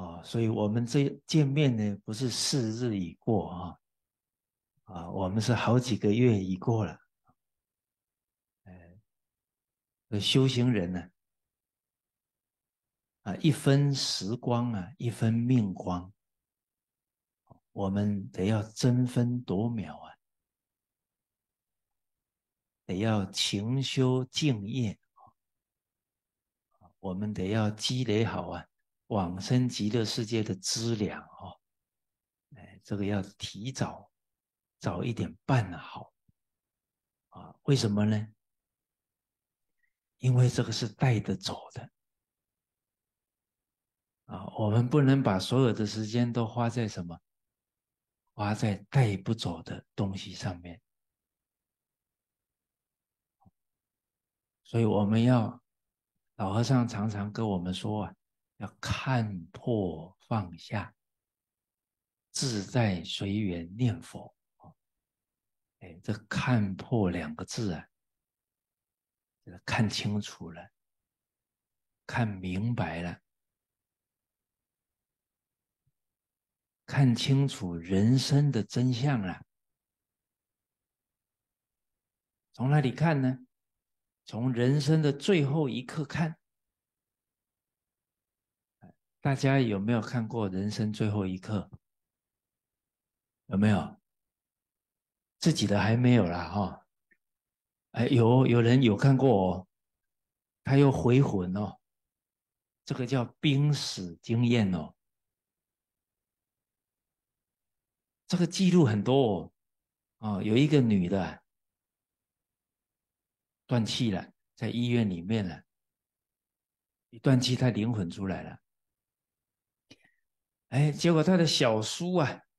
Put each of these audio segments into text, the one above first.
所以我们这见面呢，不是4日已过我们是好几个月已过了。修行人呢，一分时光一分命光，我们得要争分夺秒得要勤修敬业，我们得要积累好往生极乐世界的资粮这个要提早一点办好为什么呢？因为这个是带得走的我们不能把所有的时间都花在什么？花在带不走的东西上面。所以我们老和尚常常跟我们说要看破放下，自在随缘念佛。这看破2个字看清楚了，看明白了，看清楚人生的真相了。从哪里看呢？从人生的最后一刻看。大家有没有看过人生最后一刻？有没有？自己的还没有啦有人有看过他又回魂这个叫濒死经验这个记录很多有一个女的断气了，在医院里面了，一断气她灵魂出来了，结果她的小叔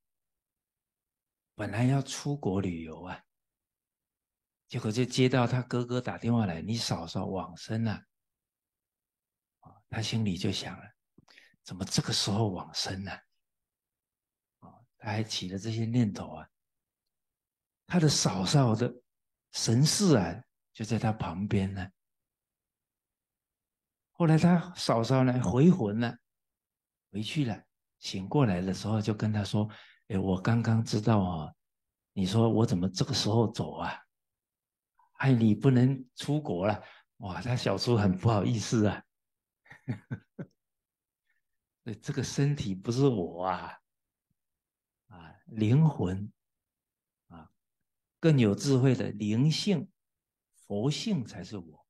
本来要出国旅游结果就接到他哥哥打电话来，你嫂嫂往生了他心里就想了，怎么这个时候往生呢他还起了这些念头他的嫂嫂的神事就在他旁边呢。后来他嫂嫂呢回魂了，回去了，醒过来的时候就跟他说：我刚刚知道你说我怎么这个时候走害你不能出国了。哇，他小叔很不好意思这个身体不是我灵魂更有智慧的灵性佛性才是我。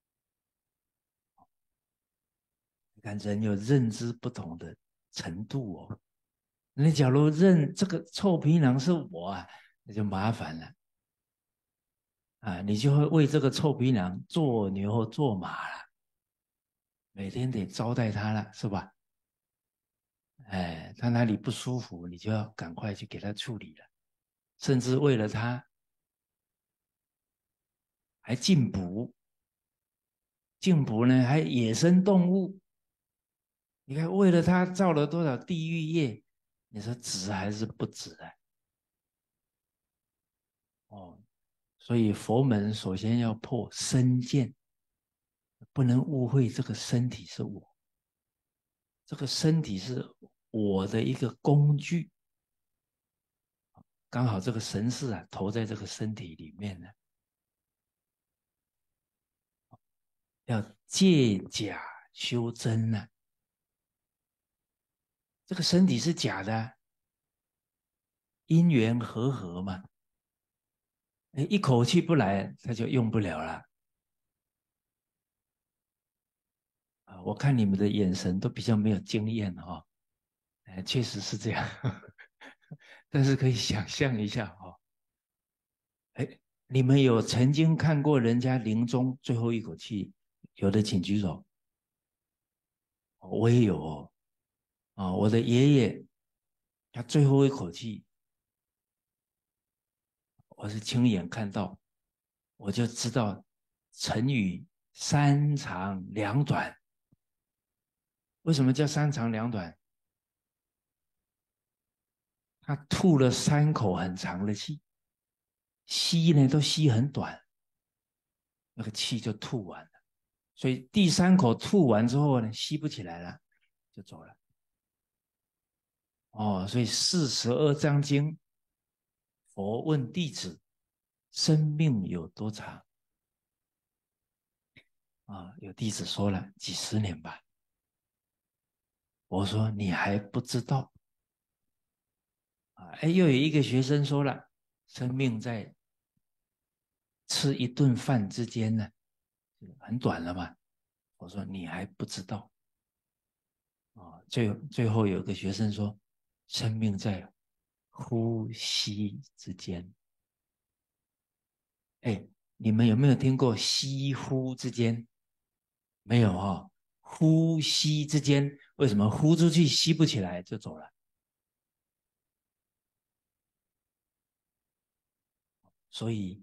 你看人有认知不同的程度你假如认这个臭皮囊是我那就麻烦了你就会为这个臭皮囊做牛做马了，每天得招待他了，是吧？他哪里不舒服，你就要赶快去给他处理了，甚至为了他还进补，进补呢还野生动物，你看为了他造了多少地狱业，你说值还是不值所以佛门首先要破身见，不能误会这个身体是我，这个身体是我的一个工具，刚好这个神识投在这个身体里面呢，要借假修真这个身体是假的因缘和合嘛，一口气不来，他就用不了了我看你们的眼神都比较没有经验确实是这样，但是可以想象一下你们有曾经看过人家临终最后一口气？有的请举手。我也有我的爷爷他最后一口气，我是亲眼看到，我就知道成语三长两短。为什么叫三长两短？他吐了3口很长的气，吸呢都吸很短，那个气就吐完了。所以第3口吐完之后呢，吸不起来了，就走了。 所以42章经，佛问弟子：生命有多长？有弟子说了几十年吧。我说你还不知道。又有一个学生说了，生命在吃一顿饭之间呢，很短了嘛。我说你还不知道。最后有个学生说，生命在呼吸之间。你们有没有听过吸呼之间？没有呼吸之间，为什么呼出去吸不起来就走了？所以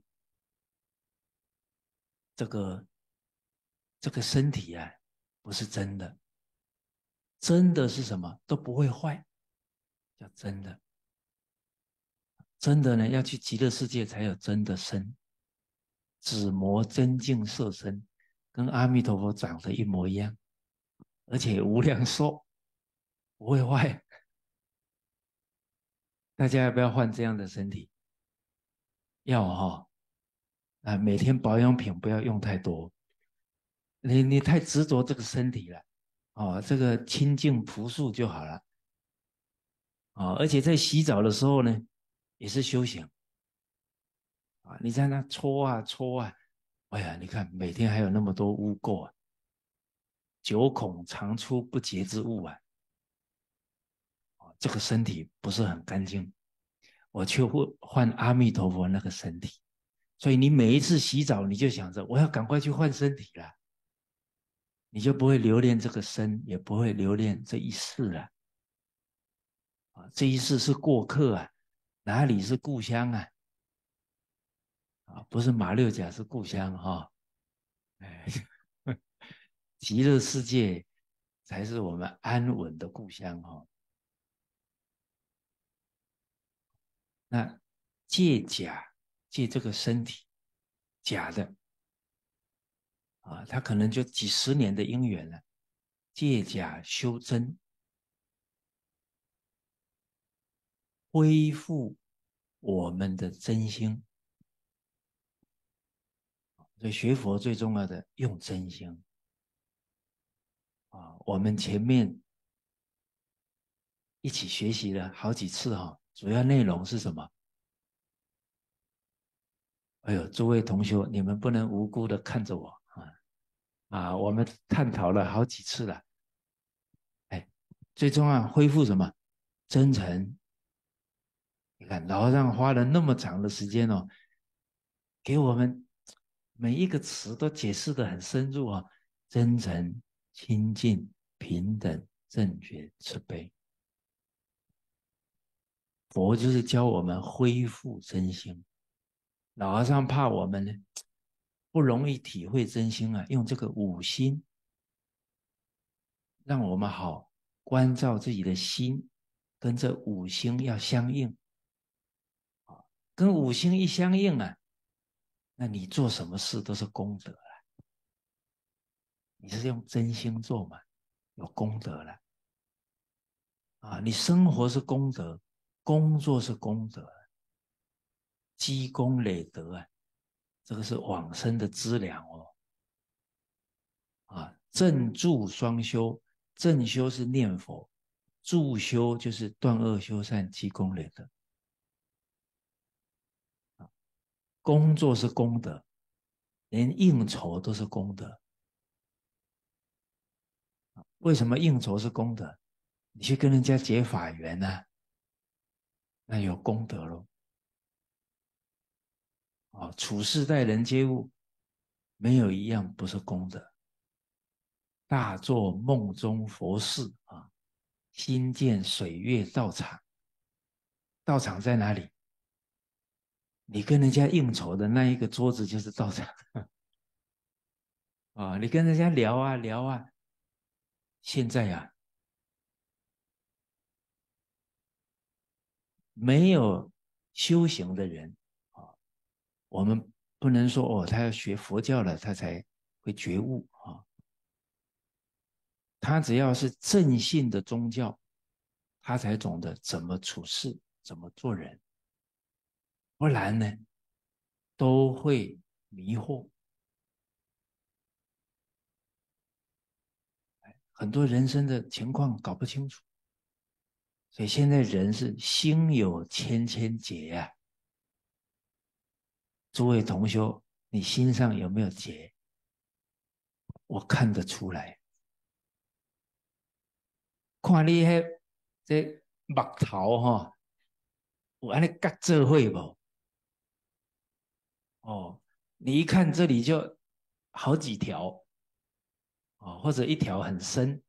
这个身体啊，不是真的。真的是什么都不会坏，叫真的。真的呢，要去极乐世界才有真的身。紫魔真净色身，跟阿弥陀佛长得一模一样，而且无量寿，不会坏。大家要不要换这样的身体？要每天保养品不要用太多。你太执着这个身体了。这个清净朴素就好了。而且在洗澡的时候呢，也是修行。你在那搓啊搓啊，哎呀，你看每天还有那么多污垢啊，九孔常出不洁之物啊。这个身体不是很干净，我却会换阿弥陀佛那个身体。所以你每一次洗澡，你就想着我要赶快去换身体了，你就不会留恋这个身，也不会留恋这一世了。这一世是过客啊，哪里是故乡啊？不是马六甲是故乡哎，极乐世界才是我们安稳的故乡那借假，借这个身体，假的他可能就几十年的因缘了，借假修真，恢复我们的真心。所以学佛最重要的用真心我们前面一起学习了好几次主要内容是什么？哎呦，诸位同学，你们不能无辜的看着我我们探讨了好几次了。最重要恢复什么？真诚。你看老和尚花了那么长的时间给我们每一个词都解释得很深入真诚、清净、平等、正觉、慈悲。佛就是教我们恢复真心。老和尚怕我们呢不容易体会真心用这个五心，让我们好关照自己的心，跟这五心要相应。跟五心一相应那你做什么事都是功德了。你是用真心做嘛，有功德了你生活是功德，工作是功德，积功累德这个是往生的资粮正助双修，正修是念佛，助修就是断恶修善，积功累德。工作是功德，连应酬都是功德。为什么应酬是功德？你去跟人家结法缘那有功德咯处事待人接物，没有一样不是功德。大做梦中佛事新建水月道场，道场在哪里？你跟人家应酬的那一个桌子就是道场你跟人家聊啊聊现在没有修行的人我们不能说他要学佛教了，他才会觉悟他只要是正信的宗教， 他才懂得怎么处事，怎么做人。不然呢，都会迷惑。很多人生的情况搞不清楚，所以现在人是心有千千结呀、啊。诸位同修，你心上有没有结？我看得出来。看你这目头哈，有安尼夹做伙无？哦，你一看这里就好几条哦，或者一条很深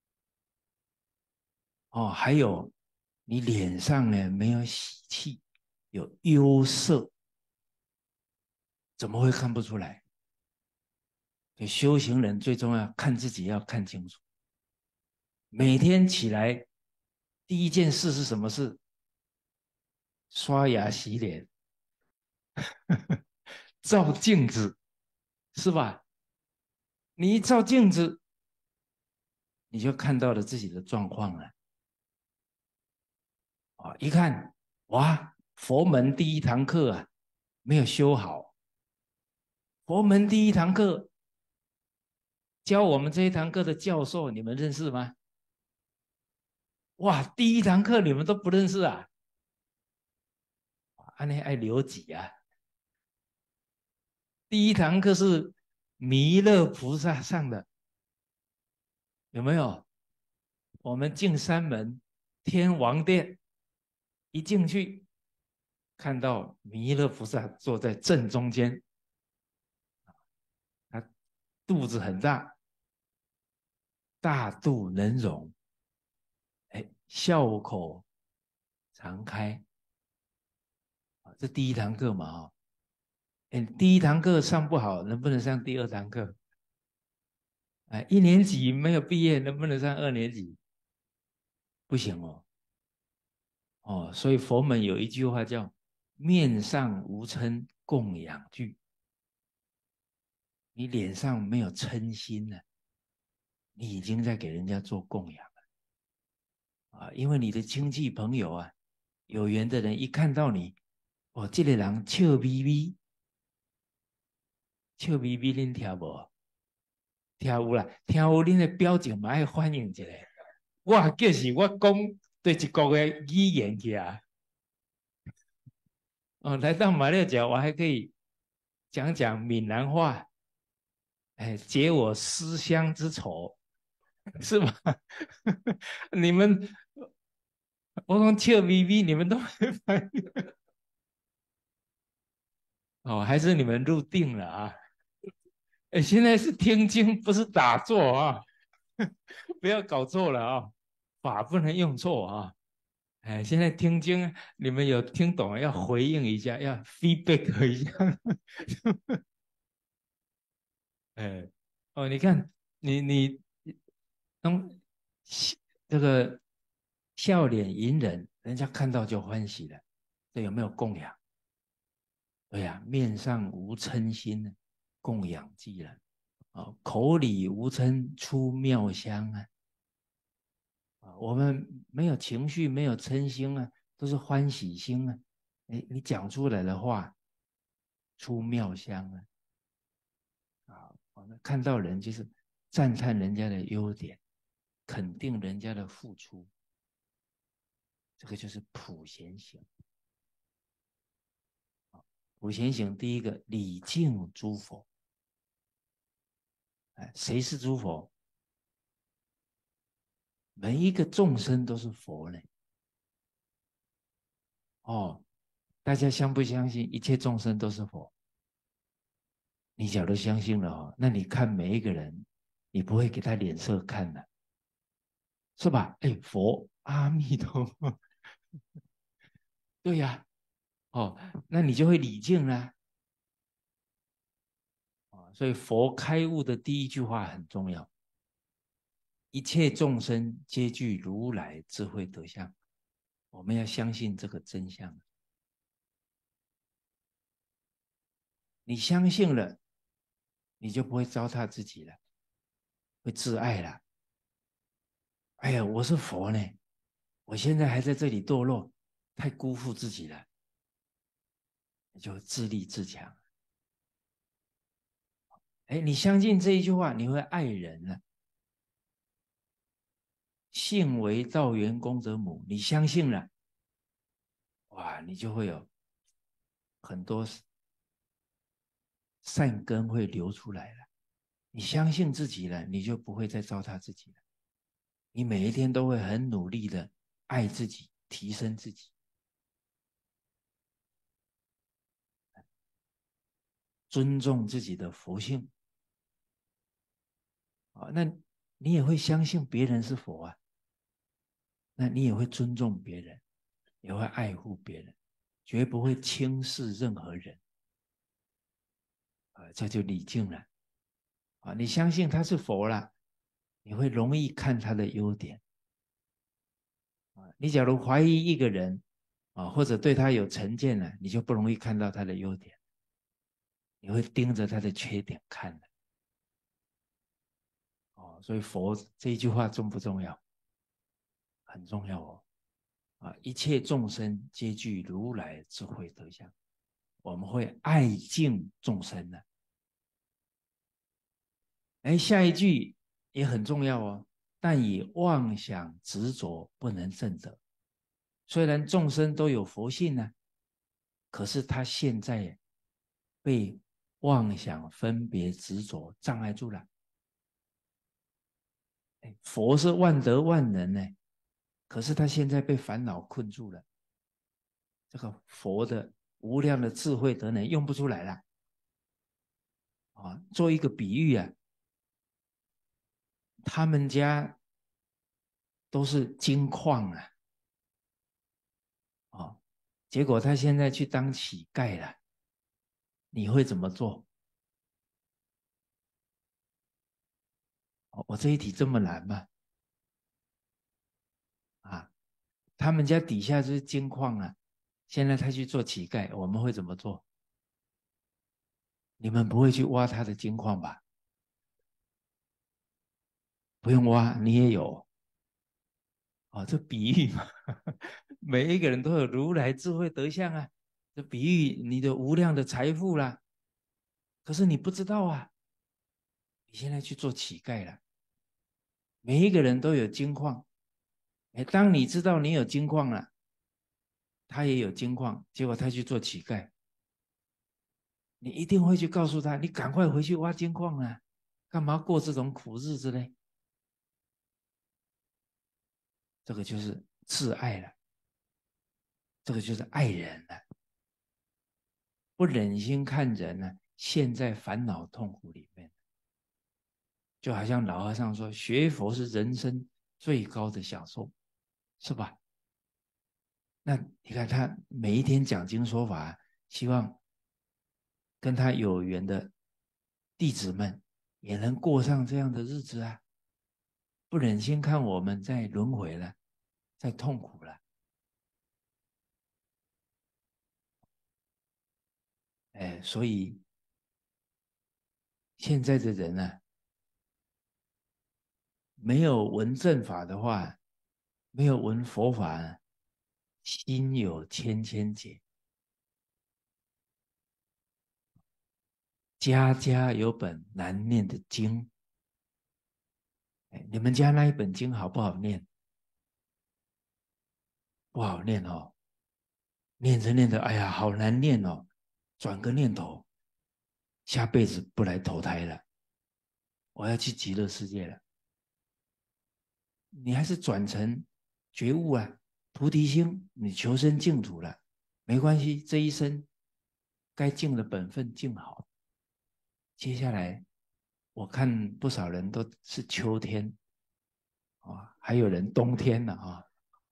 哦，还有你脸上呢没有喜气，有忧色，怎么会看不出来？所以修行人最重要，看自己要看清楚。每天起来第一件事是什么事？刷牙洗脸，照镜子，是吧？你一照镜子，你就看到了自己的状况了。啊，一看，哇，佛门第一堂课啊，没有修好。佛门第一堂课教我们这一堂课的教授，你们认识吗？哇，第一堂课你们都不认识啊？安尼爱留级啊！第一堂课是弥勒菩萨上的，有没有？我们进山门天王殿，一进去看到弥勒菩萨坐在正中间，他肚子很大，大肚能容，哎，笑口常开。这第一堂课嘛，哈，哎，第一堂课上不好，能不能上第二堂课？哎，一年级没有毕业，能不能上二年级？不行哦。哦，所以佛门有一句话叫"面上无嗔供养具"，你脸上没有嗔心了，你已经在给人家做供养了啊！因为你的亲戚朋友啊，有缘的人一看到你，哦，这个人笑眯眯，笑眯眯，恁听无？听有啦，听有恁的表情嘛，爱反应一下。我就是我讲对一国的语言去啊。哦，来到马六甲，我还可以讲讲闽南话，哎，解我思乡之愁，是吧？你们，我讲笑眯眯，你们都没反应。哦，还是你们入定了啊？哎，现在是听经，不是打坐啊，不要搞错了啊，法不能用错啊。哎，现在听经，你们有听懂要回应一下，要 feedback 一下。哎，哦，你看，你当这个笑脸迎人，人家看到就欢喜了，这有没有供养？对呀、面上无嗔心呢，供养既然啊，口里无嗔出妙香啊，啊，我们没有情绪，没有嗔心啊，都是欢喜心啊。哎，你讲出来的话出妙香啊，啊，我们看到人就是赞叹人家的优点，肯定人家的付出，这个就是普贤行。普贤行第一个礼敬诸佛，哎，谁是诸佛？每一个众生都是佛呢。哦，大家相不相信一切众生都是佛？你假如相信了哦，那你看每一个人，你不会给他脸色看的，是吧？哎，佛，阿弥陀佛，对呀、哦，那你就会礼敬啦。所以佛开悟的第一句话很重要：一切众生皆具如来智慧德相。我们要相信这个真相。你相信了，你就不会糟蹋自己了，会自爱了。哎呀，我是佛呢， 我现在还在这里堕落，太辜负自己了，你就自立自强。哎，你相信这一句话，你会爱人了。信为道源功德母，你相信了，哇，你就会有很多善根会流出来了。你相信自己了，你就不会再糟蹋自己了。你每一天都会很努力的爱自己，提升自己，尊重自己的佛性啊。那你也会相信别人是佛啊，那你也会尊重别人，也会爱护别人，绝不会轻视任何人啊。这就礼敬了啊。你相信他是佛了，你会容易看他的优点啊。你假如怀疑一个人啊，或者对他有成见了，你就不容易看到他的优点，你会盯着他的缺点看的哦。所以佛这一句话重不重要？很重要哦。啊，一切众生皆具如来智慧德相，我们会爱敬众生的。哎，下一句也很重要哦。但以妄想执着不能证得。虽然众生都有佛性呢，可是他现在被妄想分别执着障碍住了。佛是万德万能呢，可是他现在被烦恼困住了，这个佛的无量的智慧德能用不出来了啊。做一个比喻啊，他们家都是金矿啊，哦，结果他现在去当乞丐了，你会怎么做？我这一题这么难吗？啊，他们家底下就是金矿啊，现在他去做乞丐，我们会怎么做？你们不会去挖他的金矿吧？不用挖，你也有哦。这比喻嘛，每一个人都有如来智慧德相啊。这比喻你的无量的财富啦，可是你不知道啊，你现在去做乞丐了。每一个人都有金矿，哎，当你知道你有金矿了，他也有金矿，结果他去做乞丐，你一定会去告诉他，你赶快回去挖金矿啊，干嘛过这种苦日子呢？这个就是自爱了，这个就是爱人了，不忍心看人呢，陷在烦恼痛苦里面。就好像老和尚说，学佛是人生最高的享受，是吧？那你看他每一天讲经说法，希望跟他有缘的弟子们也能过上这样的日子啊，不忍心看我们在轮回了，在痛苦了。哎，所以现在的人啊，没有闻正法的话，没有闻佛法，心有千千结。家家有本难念的经。哎，你们家那一本经好不好念？不好念哦，念着念着，哎呀，好难念哦。转个念头，下辈子不来投胎了，我要去极乐世界了。你还是转成觉悟啊，菩提心，你求生净土了，没关系，这一生该尽的本分尽好。接下来我看不少人都是秋天啊，还有人冬天呢啊，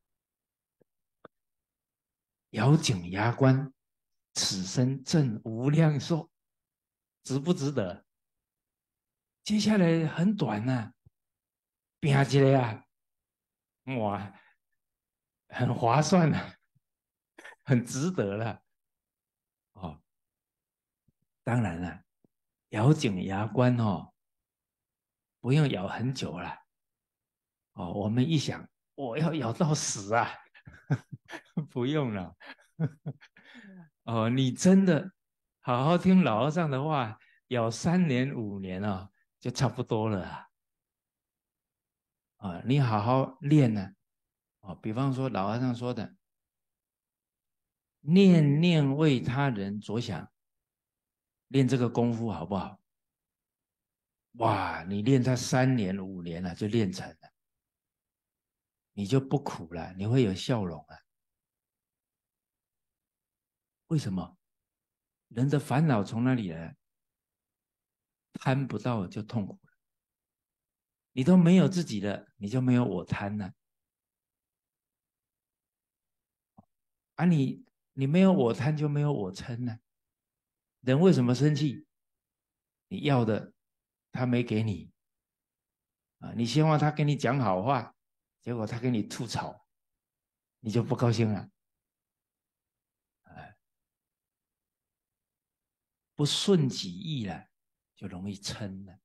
咬紧牙关，此生挣无量寿，值不值得？接下来很短呐、啊，拼一个啊，哇，很划算啊，很值得了哦。当然了，咬紧牙关哦，不用咬很久了哦。我们一想， 我要咬到死啊！不用了。哦，你真的好好听老和尚的话，咬3年5年啊，就差不多了啊。啊，你好好练呢、啊。比方说老和尚说的，念念为他人着想，练这个功夫好不好？哇，你练它3年5年了，就练成了，你就不苦了，你会有笑容了。为什么？人的烦恼从哪里来？贪不到就痛苦了。你都没有自己的，你就没有我贪了。啊你没有我贪，就没有我嗔了。人为什么生气？你要的他没给你啊，你希望他跟你讲好话，结果他跟你吐槽，你就不高兴了。不顺己意了，就容易嗔了。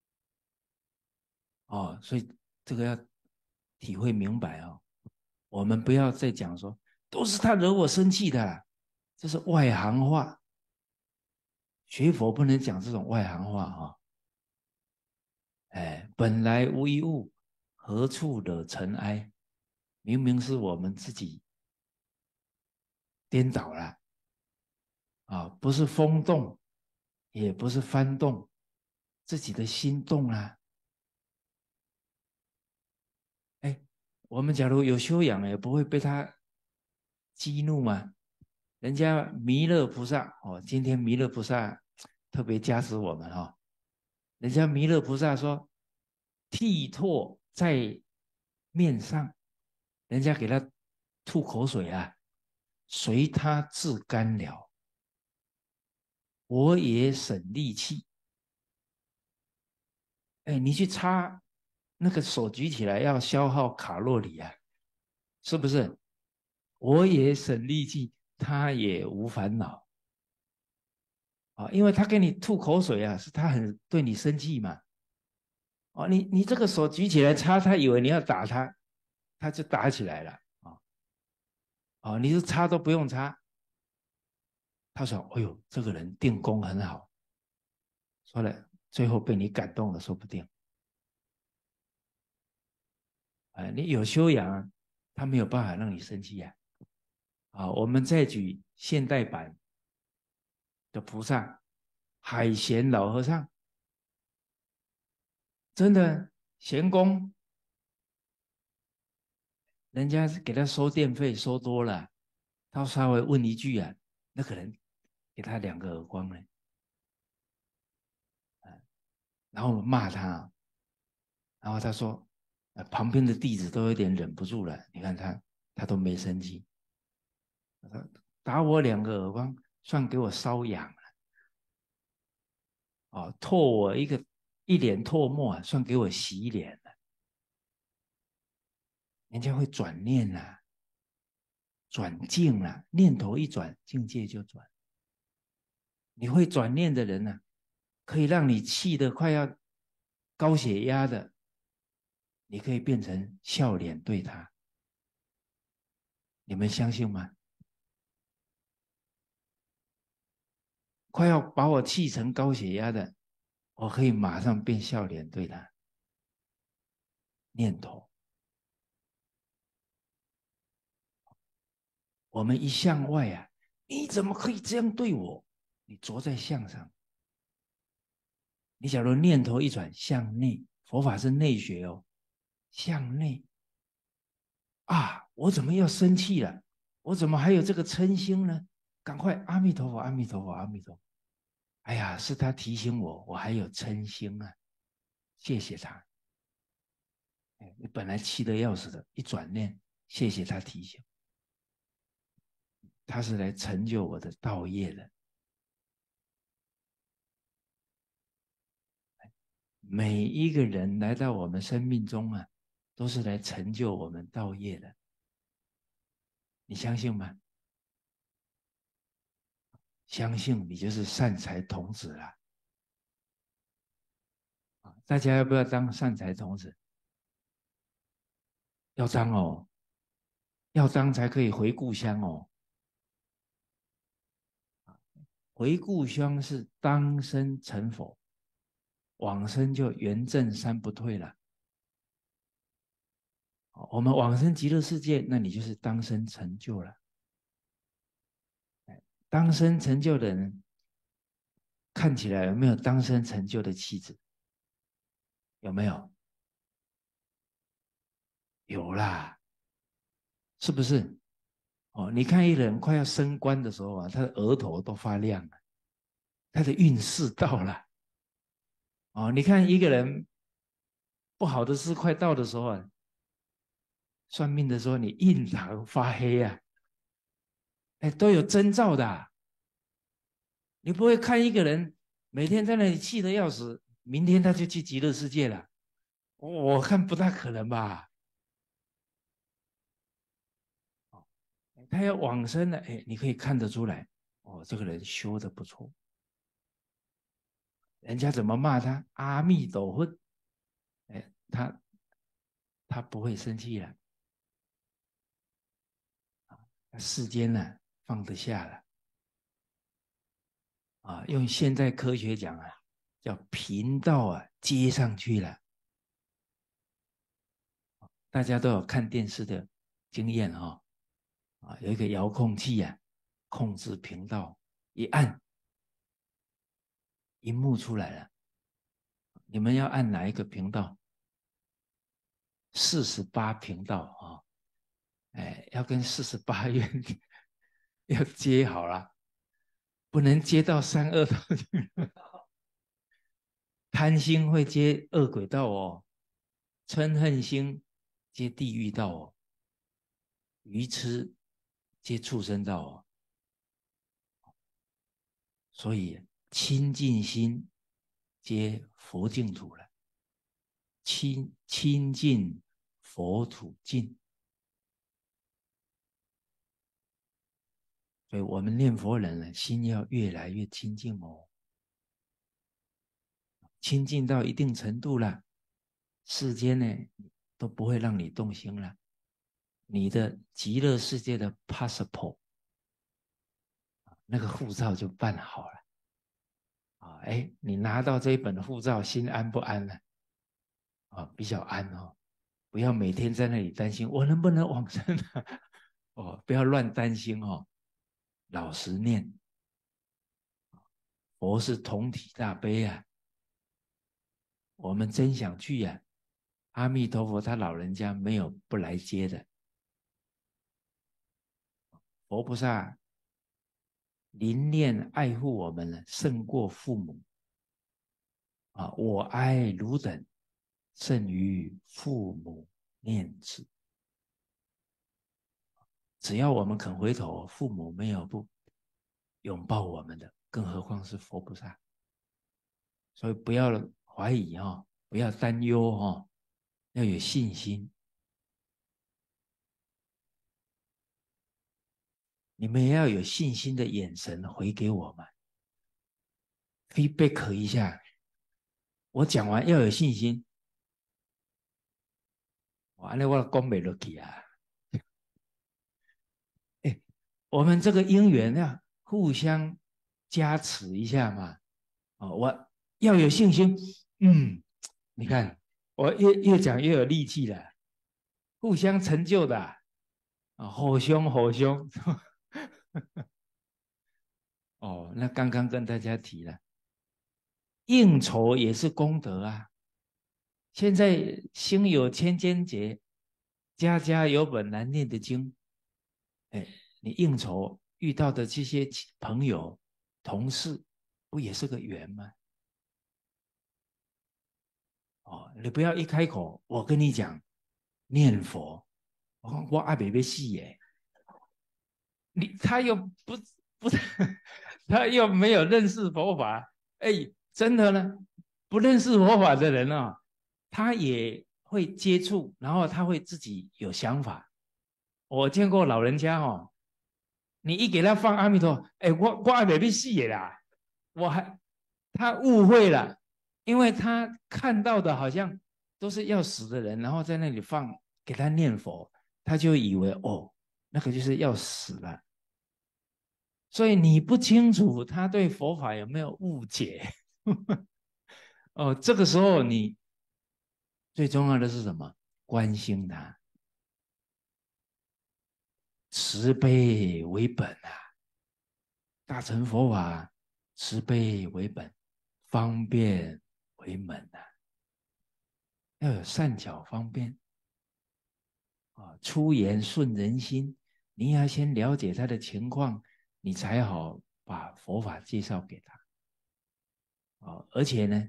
哦，所以这个要体会明白哦。我们不要再讲说都是他惹我生气的啦，这是外行话。学佛不能讲这种外行话啊、哦！哎，本来无一物，何处惹尘埃？明明是我们自己颠倒了啊，不是风动，也不是幡动，自己的心动了。哎，我们假如有修养，也不会被他激怒吗？人家弥勒菩萨哦，今天弥勒菩萨特别加持我们哈、哦。人家弥勒菩萨说，涕唾在面上，人家给他吐口水啊，随他自干了，我也省力气。哎，你去擦那个手举起来要消耗卡路里啊，是不是？我也省力气，他也无烦恼啊，因为他给你吐口水啊，是他很对你生气嘛。哦，你这个手举起来擦，他以为你要打他，他就打起来了啊。哦，你是擦都不用擦，他说：“哎呦，这个人定功很好。”说了，最后被你感动了，说不定。你有修养，他没有办法让你生气呀。我们再举现代版的菩萨，海贤老和尚，真的贤公，人家给他收电费收多了，他稍微问一句啊，那个人给他2个耳光呢，然后骂他，然后他说，旁边的弟子都有点忍不住了，你看他都没生气，他打我2个耳光，算给我瘙痒了。唾我一脸唾沫啊，算给我洗脸了。人家会转念啊，转境啊，念头一转，境界就转。你会转念的人呢、可以让你气得快要高血压的，你可以变成笑脸对他。你们相信吗？快要把我气成高血压的，我可以马上变笑脸对他。念头，我们一向外啊，你怎么可以这样对我？你着在相上。你假如念头一转向内，佛法是内学哦，向内啊，我怎么要生气了？我怎么还有这个嗔心呢？赶快阿弥陀佛，阿弥陀佛，阿弥陀佛。哎呀，是他提醒我，我还有嗔心啊，谢谢他。你本来气得要死的，一转念，谢谢他提醒，他是来成就我的道业的。每一个人来到我们生命中啊，都是来成就我们道业的，你相信吗？相信你就是善财童子了。大家要不要当善财童子？ 要章哦，要章才可以回故乡哦。回故乡是当生成佛，往生就圆正三不退了。我们往生极乐世界，那你就是当生成就了。当生成就的人，看起来有没有当生成就的气质？有没有？有啦，是不是？哦，你看一个人快要升官的时候啊，他的额头都发亮了，他的运势到了。哦，你看一个人不好的事快到的时候啊，算命的说你印堂发黑啊，哎，都有征兆的啊。你不会看一个人每天在那里气得要死，明天他就去极乐世界了，我看不大可能吧。他要往生了，哎，你可以看得出来，哦，这个人修的不错。人家怎么骂他阿弥陀佛，哎，他不会生气了，世间呢放得下了啊。用现在科学讲啊，叫频道啊接上去了。大家都有看电视的经验哦，啊，有一个遥控器啊，控制频道，一按，荧幕出来了。你们要按哪一个频道？48频道啊，哦，哎，要跟48愿要接好了，不能接到32道去。贪心会接恶鬼道哦，嗔恨心接地狱道哦，愚痴接畜生道哦。所以清净心接佛净土了，清净佛土净。所以我们念佛人呢，心要越来越清净哦，清净到一定程度了，世间呢都不会让你动心了。你的极乐世界的 passport 那个护照就办好了啊！哎，你拿到这一本护照，心安不安呢？啊，比较安哦，不要每天在那里担心我能不能往生啊。哦，不要乱担心哦，老实念。佛是同体大悲啊，我们真想去呀，阿弥陀佛他老人家没有不来接的。佛菩萨怜念爱护我们呢，胜过父母啊！我爱汝等，胜于父母念子。只要我们肯回头，父母没有不拥抱我们的，更何况是佛菩萨。所以不要怀疑哈，不要担忧哈，要有信心。你们也要有信心的眼神回给我们，feedback 一下。我讲完要有信心，完了我讲不落去啊！哎，我们这个姻缘要互相加持一下嘛。哦，我要有信心。嗯，你看我越讲越有力气了，互相成就的啊，好兄好兄。哦，那刚刚跟大家提了，应酬也是功德啊。现在心有千千结，家家有本难念的经。哎，你应酬遇到的这些朋友、同事，不也是个缘吗？哦，你不要一开口，我跟你讲念佛，我阿北被戏耶，他又不是他又没有认识佛法，哎，真的呢，不认识佛法的人啊，他也会接触，然后他会自己有想法。我见过老人家哦，你一给他放阿弥陀，哎，我还没被戏啦，我还他误会了，因为他看到的好像都是要死的人，然后在那里放给他念佛，他就以为哦，那个就是要死了。所以你不清楚他对佛法有没有误解哦，这个时候你最重要的是什么？关心他，慈悲为本啊！大乘佛法慈悲为本，方便为门啊！要有善巧方便啊，出言顺人心。你要先了解他的情况，你才好把佛法介绍给他啊。而且呢，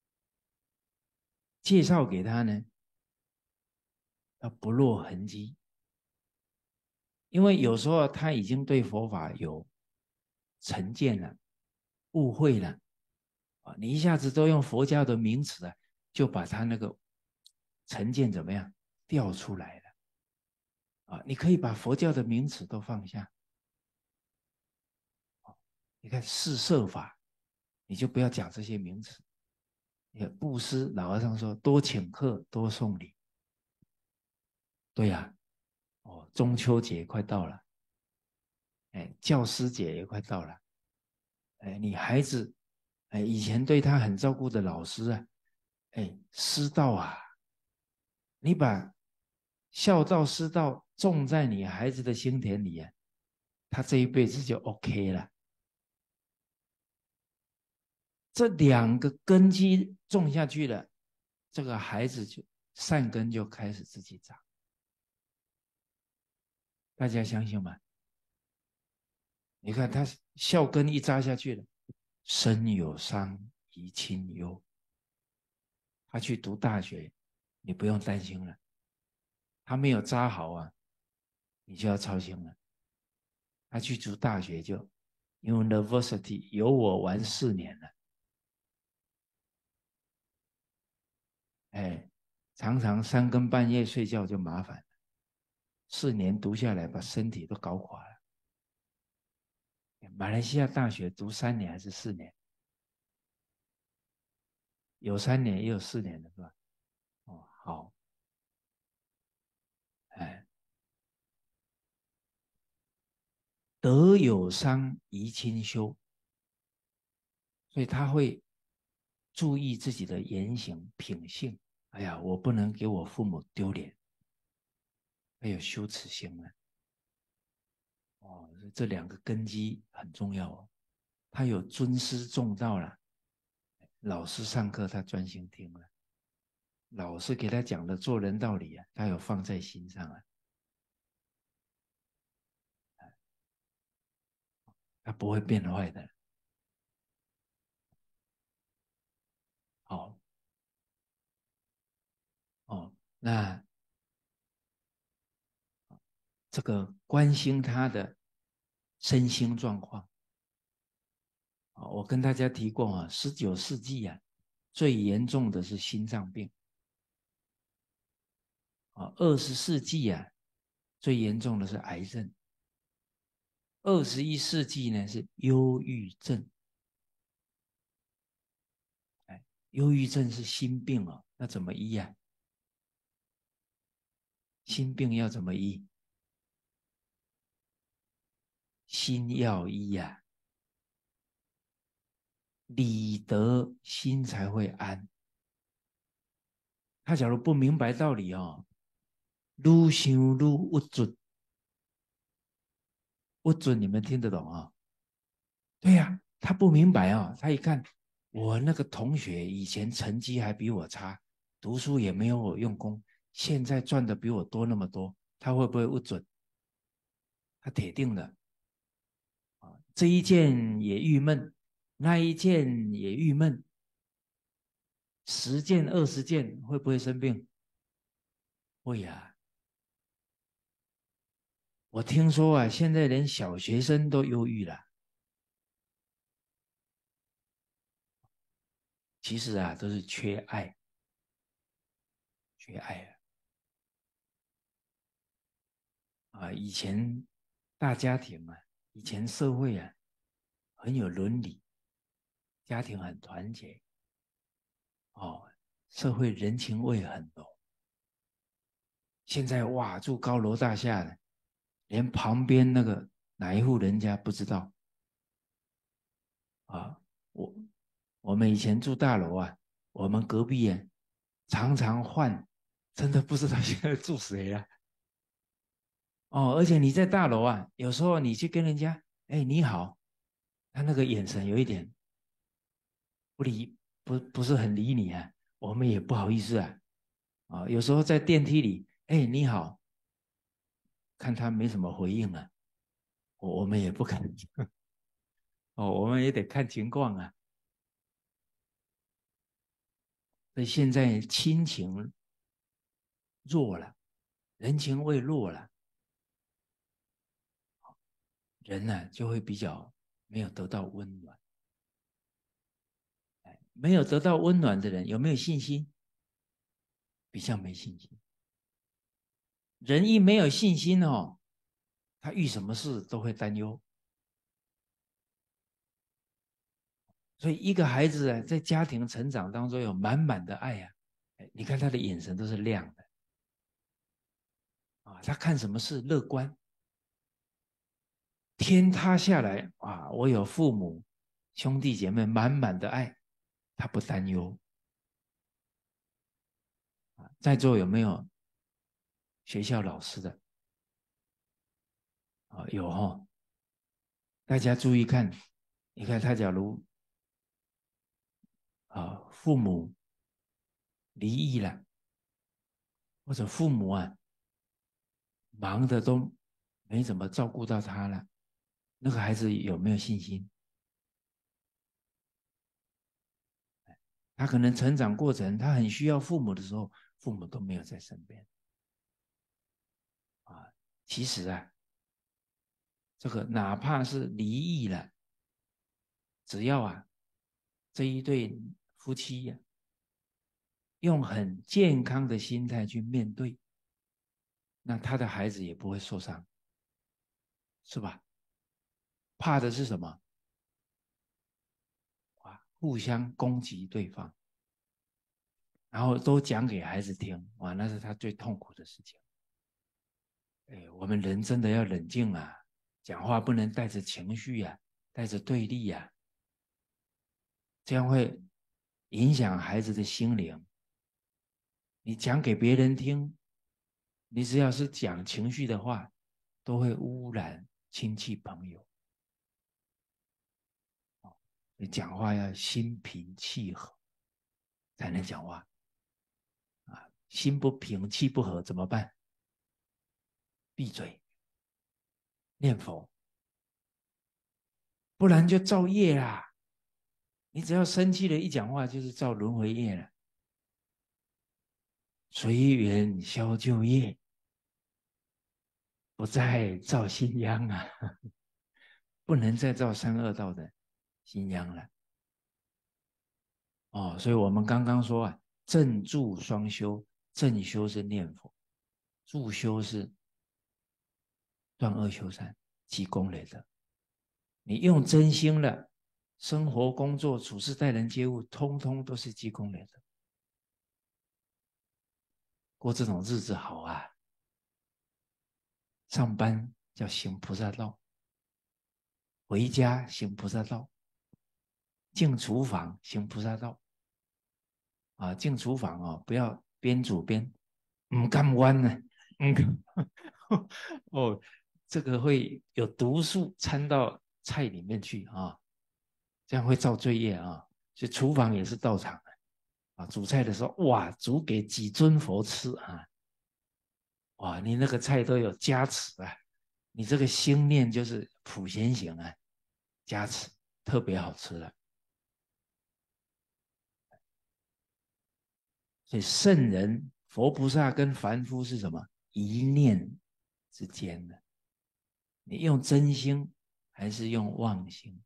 介绍给他呢，要不落痕迹，因为有时候他已经对佛法有成见了、误会了啊，你一下子都用佛教的名词啊，就把他那个成见怎么样调出来了啊？你可以把佛教的名词都放下，你看四摄法，你就不要讲这些名词。布施，老和尚说多请客，多送礼。对呀、哦，中秋节快到了，哎，教师节也快到了，哎，你孩子，哎，以前对他很照顾的老师啊，哎，师道啊，你把孝道、师道种在你孩子的心田里啊，他这一辈子就 OK 了。这两个根基种下去了，这个孩子就善根就开始自己长。大家相信吗？你看他孝根一扎下去了，身有伤，贻亲忧。他去读大学，你不用担心了。他没有扎好啊，你就要操心了。他去读大学就 University 有我玩4年了，哎，常常3更半夜睡觉就麻烦了。4年读下来，把身体都搞垮了。马来西亚大学读3年还是4年？有3年也有4年的是吧？哦，好，哎，德有伤，贻亲羞，所以他会注意自己的言行品性。哎呀，我不能给我父母丢脸，还有羞耻心呢。哦，这2个根基很重要哦。他有尊师重道了，老师上课他专心听了，老师给他讲的做人道理啊，他有放在心上啊，他不会变坏的。好哦，那这个关心他的身心状况啊，我跟大家提过啊，19世纪啊，最严重的是心脏病啊，20世纪啊，最严重的是癌症，21世纪呢是忧郁症。哎，忧郁症是心病哦，那怎么医啊？心病要怎么医？心要医呀、理得心才会安。他假如不明白道理哦，愈想愈不准，不准你们听得懂啊、哦？对呀、他不明白啊、哦，他一看我那个同学以前成绩还比我差，读书也没有我用功，现在赚的比我多那么多，他会不会不准？他铁定的啊，这一件也郁闷，那一件也郁闷，10件20件会不会生病？会呀、我听说啊，现在连小学生都忧郁了。其实啊，都是缺爱，缺爱啊！以前大家庭啊，以前社会啊，很有伦理，家庭很团结哦，社会人情味很浓。 现在哇，住高楼大厦的，连旁边那个哪一户人家不知道啊。我们以前住大楼啊，我们隔壁啊常常换，真的不知道现在住谁了。哦，而且你在大楼啊，有时候你去跟人家，哎，你好，他那个眼神有一点不理，不是很理你啊，我们也不好意思啊。啊，有时候在电梯里，哎，你好，看他没什么回应啊，我们也不敢。哦，我们也得看情况啊。所以现在亲情弱了，人情味弱了，人呢、就会比较没有得到温暖。没有得到温暖的人有没有信心？比较没信心。人一没有信心哦，他遇什么事都会担忧。所以一个孩子啊，在家庭成长当中有满满的爱啊，你看他的眼神都是亮的啊，他看什么事乐观。天塌下来啊，我有父母兄弟姐妹满满的爱，他不担忧。在座有没有学校老师的啊？有哦，大家注意看，你看他假如父母离异了，或者父母啊忙的都没怎么照顾到他了，那个孩子有没有信心？他可能成长过程，他很需要父母的时候，父母都没有在身边啊。其实啊，这个哪怕是离异了，只要这一对夫妻呀、用很健康的心态去面对，那他的孩子也不会受伤，是吧？怕的是什么？互相攻击对方，然后都讲给孩子听，哇，那是他最痛苦的事情。哎，我们人真的要冷静啊，讲话不能带着情绪啊，带着对立啊，这样会影响孩子的心灵。你讲给别人听，你只要是讲情绪的话，都会污染亲戚朋友。你讲话要心平气和才能讲话啊，心不平气不和怎么办？闭嘴，念佛，不然就造业啦。你只要生气了，一讲话就是造轮回业了。随缘消旧业，不再造新殃啊！不能再造三恶道的新殃了。哦，所以我们刚刚说啊，正助双修，正修是念佛，助修是断恶修善，积功累德。你用真心了，生活、工作、处事、待人接物，通通都是积功累德。过这种日子好啊！上班叫行菩萨道，回家行菩萨道，进厨房行菩萨道啊！进厨房哦，不要边煮边干弯呢，嗯，哦，这个会有毒素掺到菜里面去啊，这样会造罪业啊。所以厨房也是道场啊，煮菜的时候哇，煮给几尊佛吃啊，哇，你那个菜都有加持啊，你这个心念就是普贤行啊，加持特别好吃的。所以圣人、佛菩萨跟凡夫是什么？一念之间的。你用真心还是用妄心？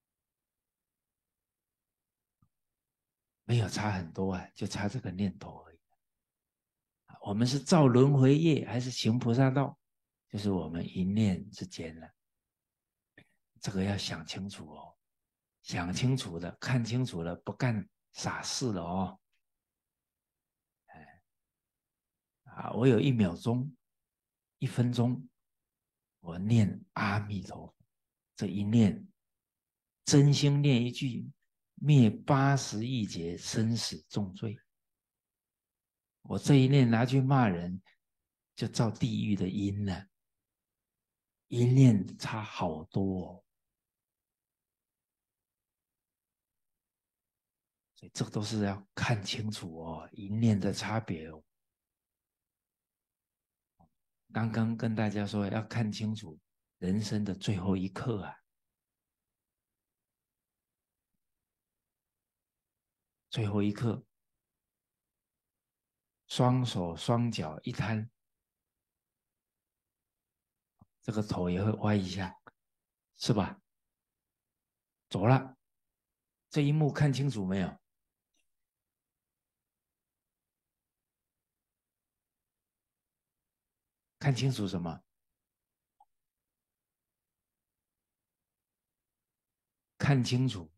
没有差很多啊，就差这个念头而已。我们是造轮回业还是行菩萨道？就是我们一念之间了。这个要想清楚哦，想清楚了，看清楚了，不干傻事了哦。 我有1秒钟、1分钟，我念阿弥陀佛，这一念，真心念一句，灭80亿劫生死重罪。我这一念拿去骂人，就造地狱的因了，一念差好多哦。所以这个都是要看清楚哦，一念的差别哦。刚刚跟大家说要看清楚人生的最后一刻啊，最后一刻，双手双脚一摊，这个头也会歪一下，是吧？走了，这一幕看清楚没有？看清楚什么？看清楚，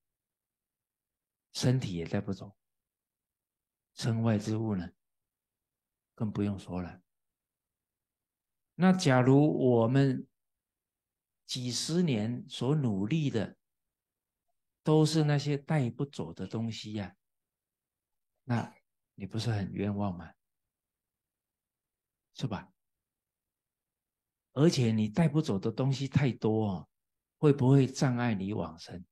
身体也带不走，身外之物呢，更不用说了。那假如我们几十年所努力的都是那些带不走的东西呀、那你不是很冤枉吗？是吧？而且你带不走的东西太多哦，会不会障碍你往生？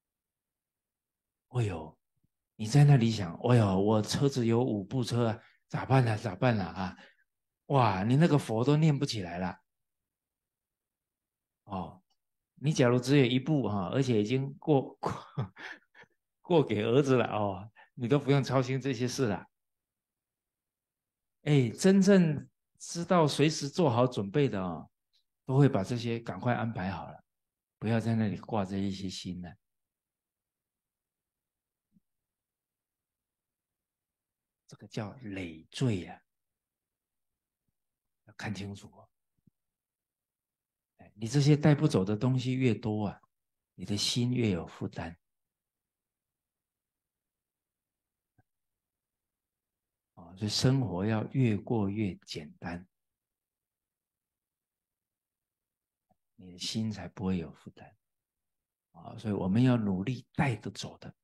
会有，你在那里想，哎呦，我车子有5部车啊，咋办呢？咋办呢？啊？哇，你那个佛都念不起来了哦。你假如只有1部哈，而且已经过给儿子了哦，你都不用操心这些事了。哎，真正知道随时做好准备的哦，都会把这些赶快安排好了，不要在那里挂着一些心了。这个叫累赘呀、要看清楚哦。你这些带不走的东西越多啊，你的心越有负担哦，所以生活要越过越简单，你的心才不会有负担啊。所以我们要努力带得走的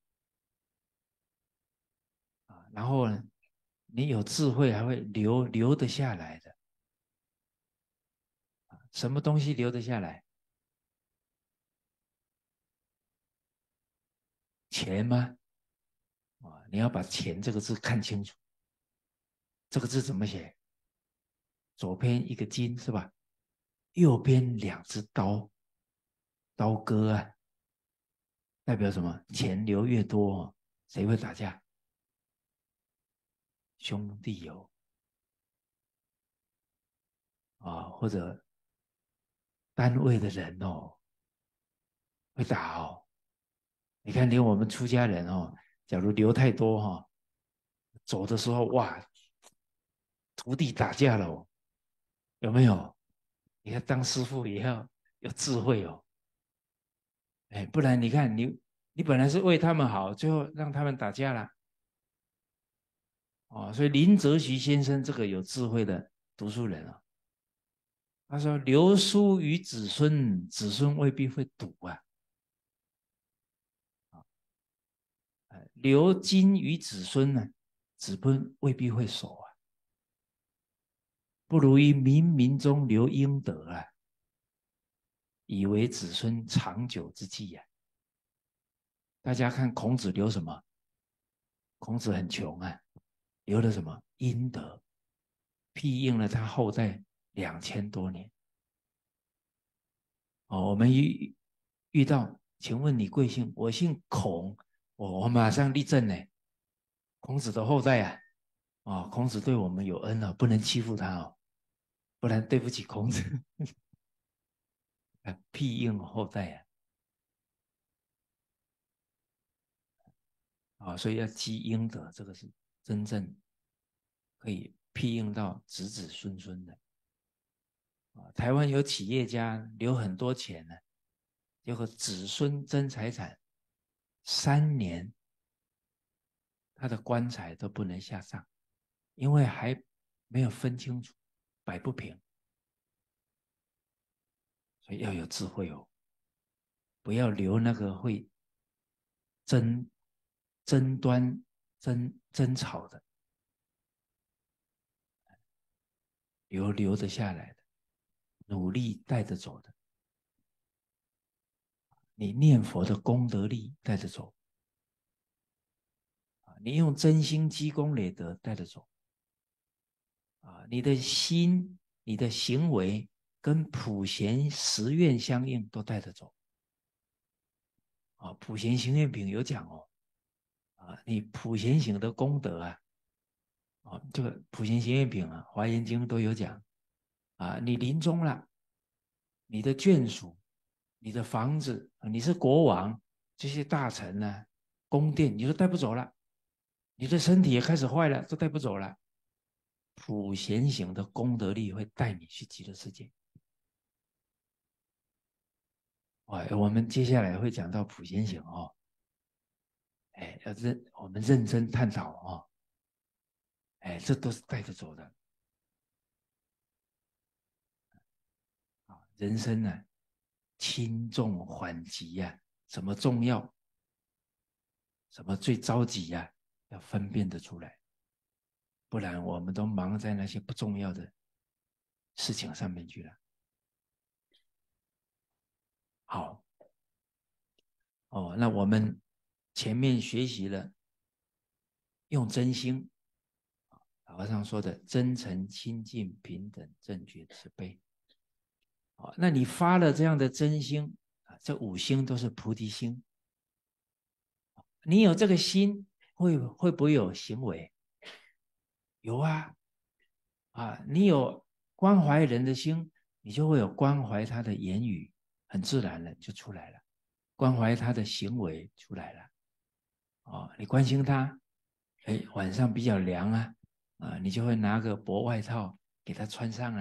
啊，然后呢，你有智慧还会留得下来的。什么东西留得下来？钱吗？啊，你要把钱这个字看清楚，这个字怎么写？左边一个金是吧？右边2只刀，刀割啊，代表什么？钱流越多哦，谁会打架？兄弟有或者单位的人哦，会打哦。你看，连我们出家人哦，假如流太多走的时候哇，徒弟打架了哦，有没有？你看当师傅也要有智慧哦，哎，不然你看你本来是为他们好，最后让他们打架了哦。所以林则徐先生这个有智慧的读书人啊、他说留书于子孙，子孙未必会读啊。留金于子孙呢，子孙未必会守啊。不如于冥冥中留阴德啊，以为子孙长久之计呀、大家看孔子留什么？孔子很穷啊，留了什么？阴德，庇应了他后代2000多年。我们遇到，请问你贵姓？我姓孔，我马上立正呢。孔子的后代啊，孔子对我们有恩不能欺负他哦，不然对不起孔子。庇应后代所以要积阴德，这个是真正可以庇应到子子孙孙的。台湾有企业家留很多钱呢，结果子孙争财产3年，他的棺材都不能下葬，因为还没有分清楚，摆不平，所以要有智慧哦，不要留那个会争端、争吵的，留得下来的，努力带着走的，你念佛的功德力带着走，你用真心积功累德带着走，你的心、你的行为跟普贤十愿相应，都带着走。普贤行愿品有讲哦，你普贤行的功德这个普贤行愿品华严经都有讲你临终了，你的眷属、你的房子，你是国王，这些大臣呢，宫殿你都带不走了，你的身体也开始坏了，都带不走了。普贤行的功德力会带你去极乐世界。我们接下来会讲到普贤行哦，我们认真探讨哦，这都是带着走的人生呢，轻重缓急什么重要，什么最着急要分辨得出来，不然我们都忙在那些不重要的事情上面去了。好，那我们前面学习了用真心，老和尚说的真诚、清净、平等、正觉、慈悲。那你发了这样的真心这5心都是菩提心。你有这个心，会不会有行为？有你有关怀人的心，你就会有关怀他的言语，很自然的就出来了。关怀他的行为出来了。你关心他，晚上比较凉你就会拿个薄外套给他穿上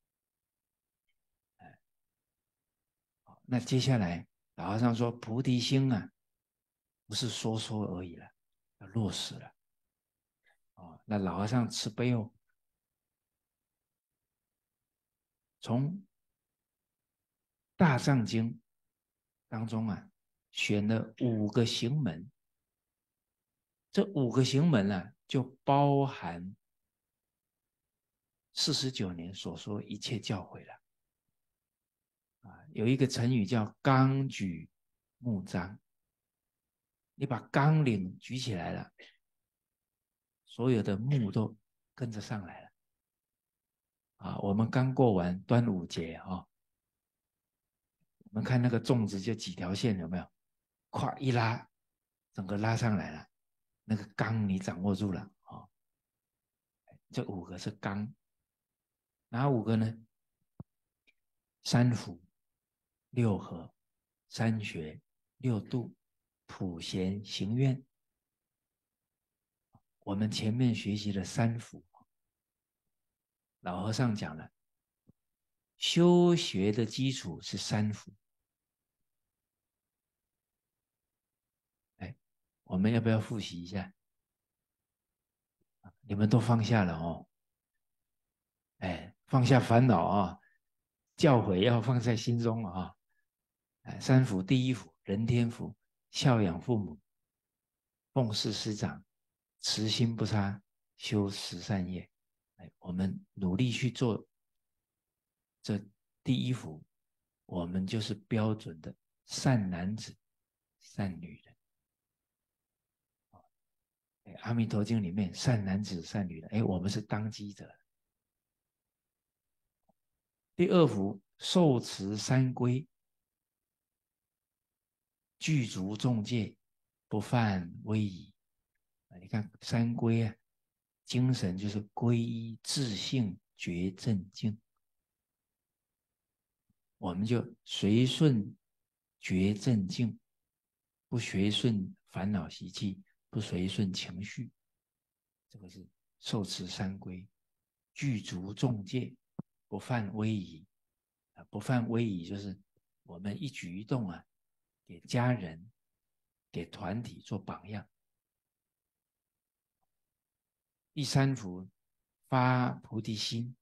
那接下来老和尚说，菩提心不是说说而已了，要落实了。那老和尚慈悲哦，从大藏经当中选了5个行门，这5个行门就包含49年所说一切教诲了。有一个成语叫纲举目张，你把纲领举起来了，所有的目都跟着上来了。我们刚过完端午节我们看那个粽子就几条线有没有？咵一拉，整个拉上来了，那个纲你掌握住了这5个是纲，哪5个呢？三福、六合、三学、六度、普贤行愿。我们前面学习了三福，老和尚讲了，修学的基础是三福。我们要不要复习一下？你们都放下了哦，放下烦恼教诲要放在心中三福，第一福人天福，孝养父母，奉事师长，慈心不杀，修十善业。我们努力去做这第一福，我们就是标准的善男子、善女人。阿弥陀经里面善男子、善女人，我们是当机者。第二福受持三规，具足众戒，不犯威仪。你看三规精神就是皈依、自性、觉、正、净。我们就随顺觉、正、净，不随顺烦恼习气，不随顺情绪。这个是受持三规，具足众戒，不犯威仪。不犯威仪就是我们一举一动给家人、给团体做榜样。第三福发菩提心，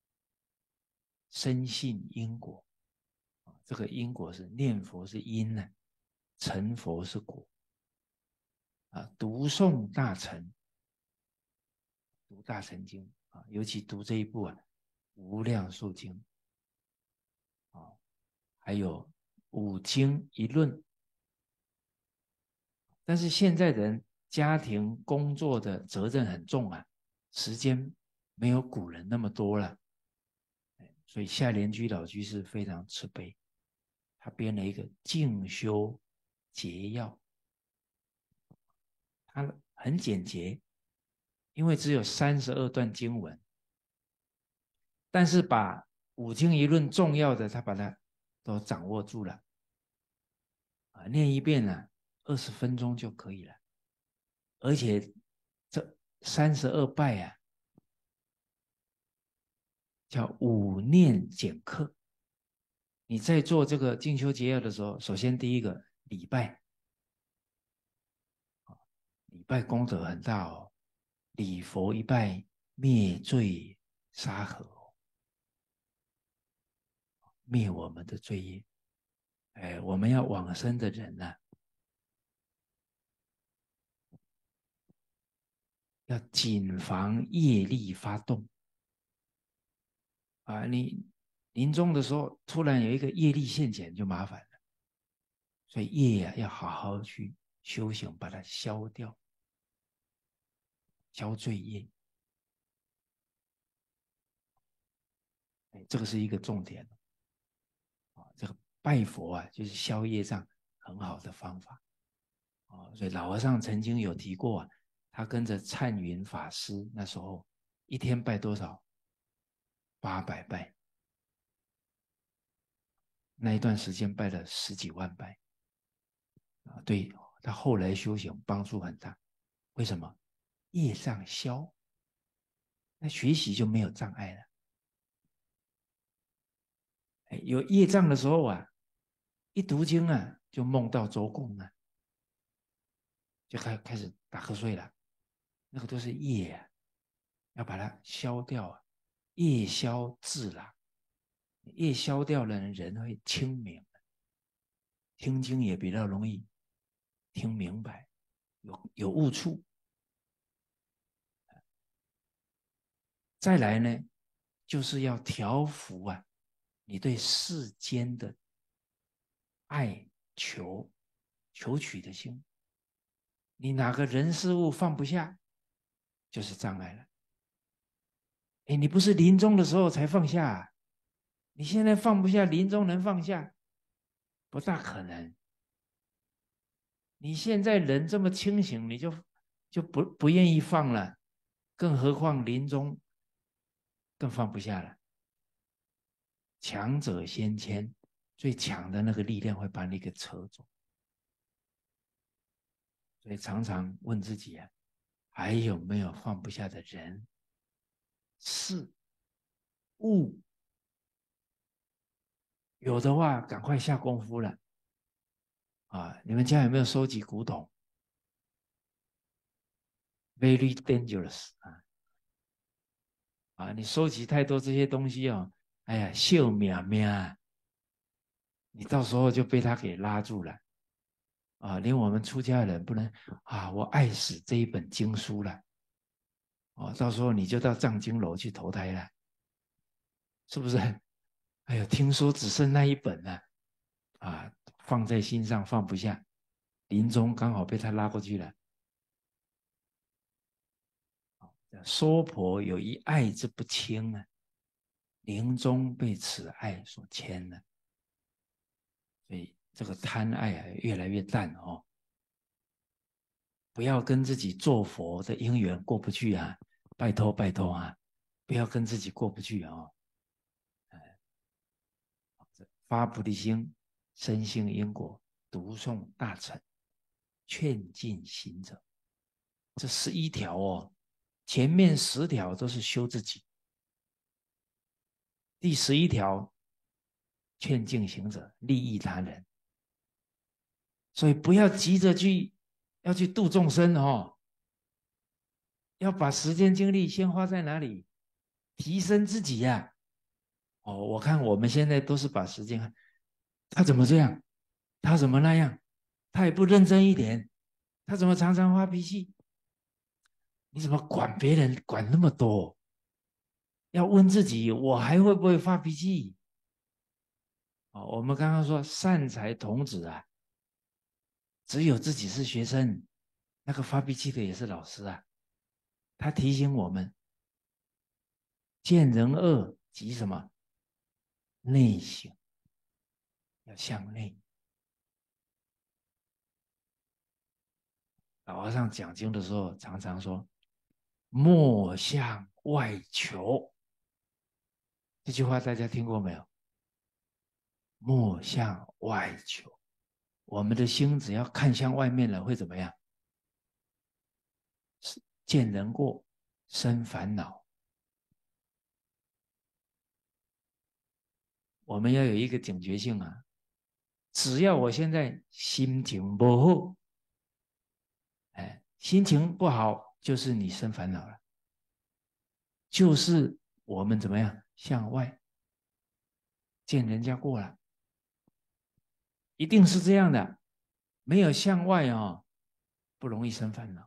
深信因果。这个因果是念佛是因呢，成佛是果。读诵大乘，读大乘经尤其读这一部无量寿经还有五经一论。但是现在人家庭工作的责任很重时间没有古人那么多了，所以夏莲居老居士非常慈悲，他编了一个静修节要，他很简洁，因为只有32段经文，但是把五经一论重要的他把它都掌握住了念一遍20分钟就可以了，而且这32拜叫五念减课。你在做这个静修节要的时候，首先第一个礼拜，礼拜功德很大哦，礼佛一拜灭罪沙河灭我们的罪业。我们要往生的人要谨防业力发动你临终的时候突然有一个业力现前就麻烦了，所以业要好好去修行，把它消掉，消罪业。这个是一个重点这个拜佛就是消业障很好的方法所以老和尚曾经有提过他跟着灿云法师那时候一天拜多少？800拜，那一段时间拜了10几万拜对他后来修行帮助很大。为什么？业障消，那学习就没有障碍了。有业障的时候一读经就梦到周公就开始打瞌睡了，那个都是业要把它消掉业消自然，业消掉了，人会清明，听经也比较容易听明白，有悟处。再来呢，就是要调伏你对世间的爱求取的心，你哪个人事物放不下，就是障碍了。你不是临终的时候才放下你现在放不下，临终能放下？不大可能。你现在人这么清醒，你就不愿意放了，更何况临终更放不下了。强者先迁，最强的那个力量会把你给扯走。所以常常问自己还有没有放不下的人、事、物？有的话，赶快下功夫了你们家有没有收集古董？Very dangerous 你收集太多这些东西哎呀，秀命命你到时候就被他给拉住了连我们出家人不能我爱死这一本经书了到时候你就到藏经楼去投胎了，是不是？哎呦，听说只剩那一本了放在心上放不下，临终刚好被他拉过去了。娑婆有一爱之不轻临终被此爱所牵了，所以这个贪爱越来越淡不要跟自己做佛的因缘过不去拜托拜托不要跟自己过不去发菩提心，深信因果，读诵大乘，劝进行者，这11条前面10条都是修自己，第11条劝进行者，利益他人。所以不要急着要去度众生要把时间精力先花在哪里？ 提升自己呀、我看我们现在都是把时间，他怎么这样，他怎么那样，他也不认真一点，他怎么常常发脾气？你怎么管别人管那么多？要问自己，我还会不会发脾气？我们刚刚说善财童子啊，只有自己是学生，那个发脾气的也是老师啊。他提醒我们，见人恶即什么？内省，要向内。老和尚讲经的时候常常说，莫向外求。这句话大家听过没有？莫向外求。我们的心只要看向外面了，会怎么样？见人过，生烦恼。我们要有一个警觉性啊！只要我现在心情不好，心情不好就是你生烦恼了，就是我们怎么样向外见人家过了，一定是这样的。没有向外哦，不容易生烦恼。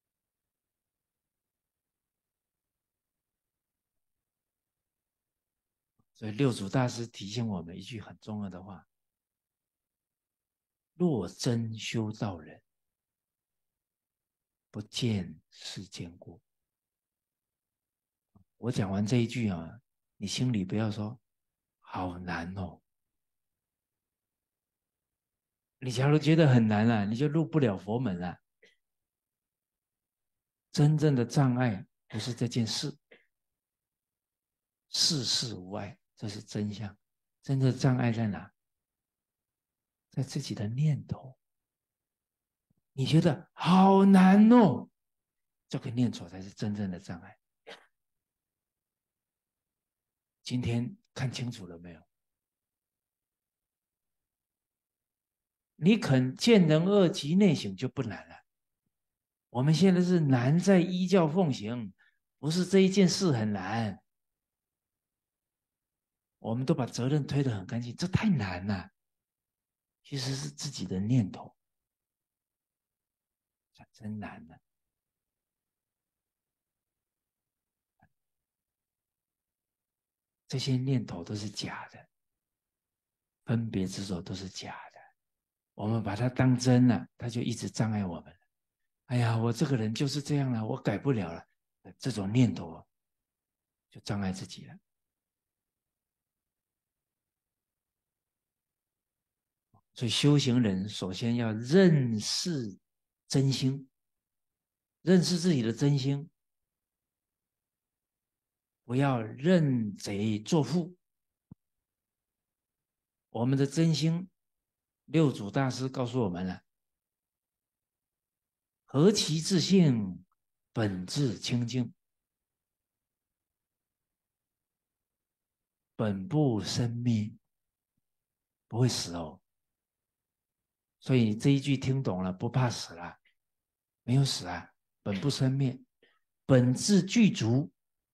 所以六祖大师提醒我们一句很重要的话：若真修道人，不见世间过。我讲完这一句啊，你心里不要说好难哦。你假如觉得很难啊，你就入不了佛门了。真正的障碍不是这件事，事事无碍，这是真相。真正的障碍在哪？在自己的念头。你觉得好难哦，这个念头才是真正的障碍。今天看清楚了没有？你肯见人恶即内省就不难了。我们现在是难在依教奉行，不是这一件事很难。我们都把责任推得很干净，这太难了。其实是自己的念头，真难了。这些念头都是假的，分别执着都是假的。我们把它当真了，它就一直障碍我们了。哎呀，我这个人就是这样了，我改不了了。这种念头就障碍自己了。所以修行人首先要认识真心，认识自己的真心，不要认贼作父。我们的真心，六祖大师告诉我们了：何其自性，本自清净，本不生灭，不会死哦。所以这一句听懂了，不怕死了，没有死啊，本不生灭，本自具足。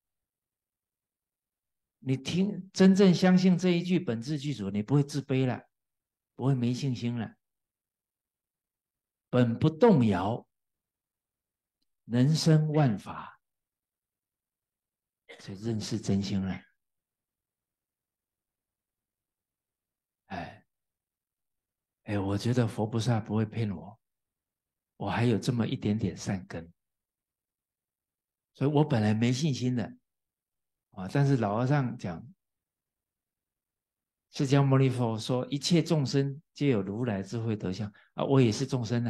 你听，真正相信这一句本自具足，你不会自卑了，不会没信心了。本不动摇，能生万法，所以认识真心了。哎哎，我觉得佛菩萨不会骗我，我还有这么一点点善根，所以我本来没信心的但是老和尚讲，释迦牟尼佛说一切众生皆有如来智慧德相啊，我也是众生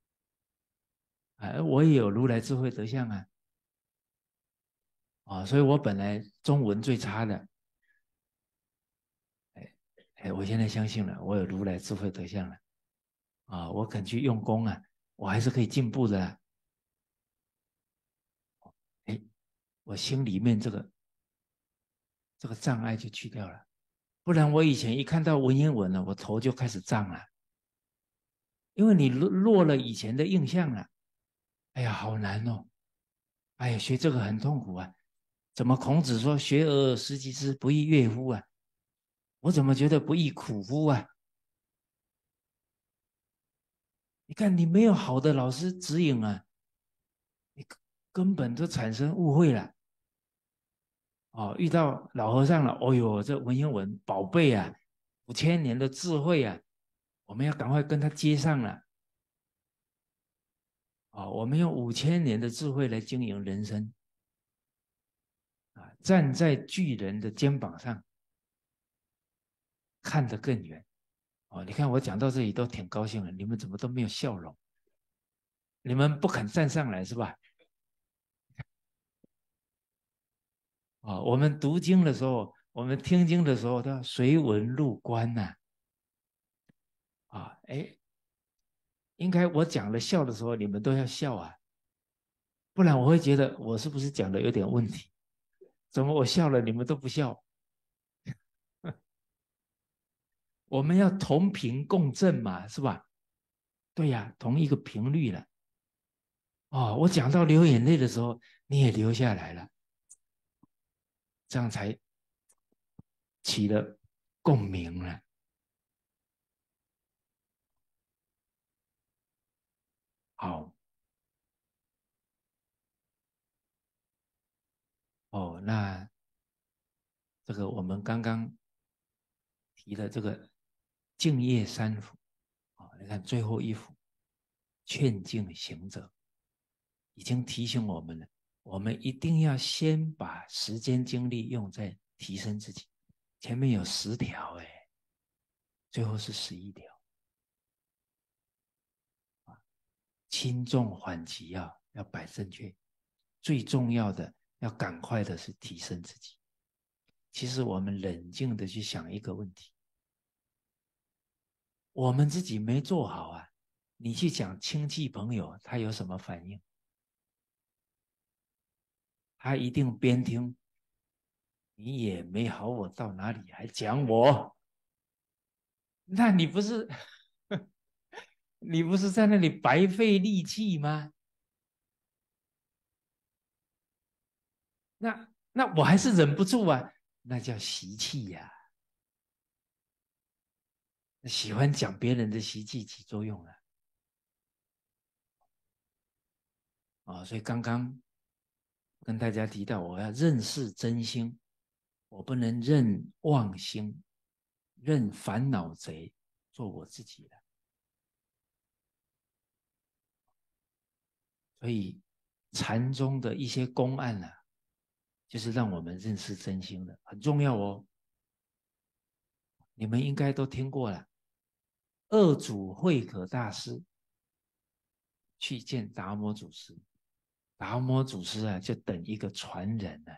我也有如来智慧德相所以我本来中文最差的，我现在相信了，我有如来智慧德相了我肯去用功我还是可以进步的我心里面这个障碍就去掉了，不然我以前一看到文言文了，我头就开始胀了，因为你落了以前的印象了。哎呀，好难哦！哎呀，学这个很痛苦啊！ 怎么孔子说学而时习之，不亦乐乎啊？我怎么觉得不亦苦乎啊？你看，你没有好的老师指引啊，你根本就产生误会了。哦，遇到老和尚了，哦呦，这文言文宝贝啊，5000年的智慧啊，我们要赶快跟他接上了。哦，我们用5000年的智慧来经营人生啊，站在巨人的肩膀上，看得更远。哦，你看我讲到这里都挺高兴的，你们怎么都没有笑容？你们不肯站上来是吧？啊、我们读经的时候，我们听经的时候都要随文入观呐、哎，应该我讲了笑的时候，你们都要笑啊，不然我会觉得我是不是讲的有点问题？怎么我笑了，你们都不笑？我们要同频共振嘛，是吧？对呀、同一个频率了。哦，我讲到流眼泪的时候，你也流下来了，这样才起了共鸣了。好，哦，那这个我们刚刚提的这个净业三福，啊、你看最后一幅劝进行者，已经提醒我们了，我们一定要先把时间精力用在提升自己。前面有10条，哎，最后是11条，轻重缓急啊，要摆正确。最重要的，要赶快的是提升自己。其实我们冷静的去想一个问题，我们自己没做好啊，你去讲亲戚朋友，他有什么反应？他一定边听，你也没好我到哪里，还讲我，那你不是你不是在那里白费力气吗？那我还是忍不住啊，那叫习气呀、喜欢讲别人的习气起作用了所以刚刚跟大家提到，我要认识真心，我不能认妄心，认烦恼贼，做我自己的。所以禅宗的一些公案啊，就是让我们认识真心的，很重要哦。你们应该都听过了，二祖慧可大师去见达摩祖师，达摩祖师啊，就等一个传人呢、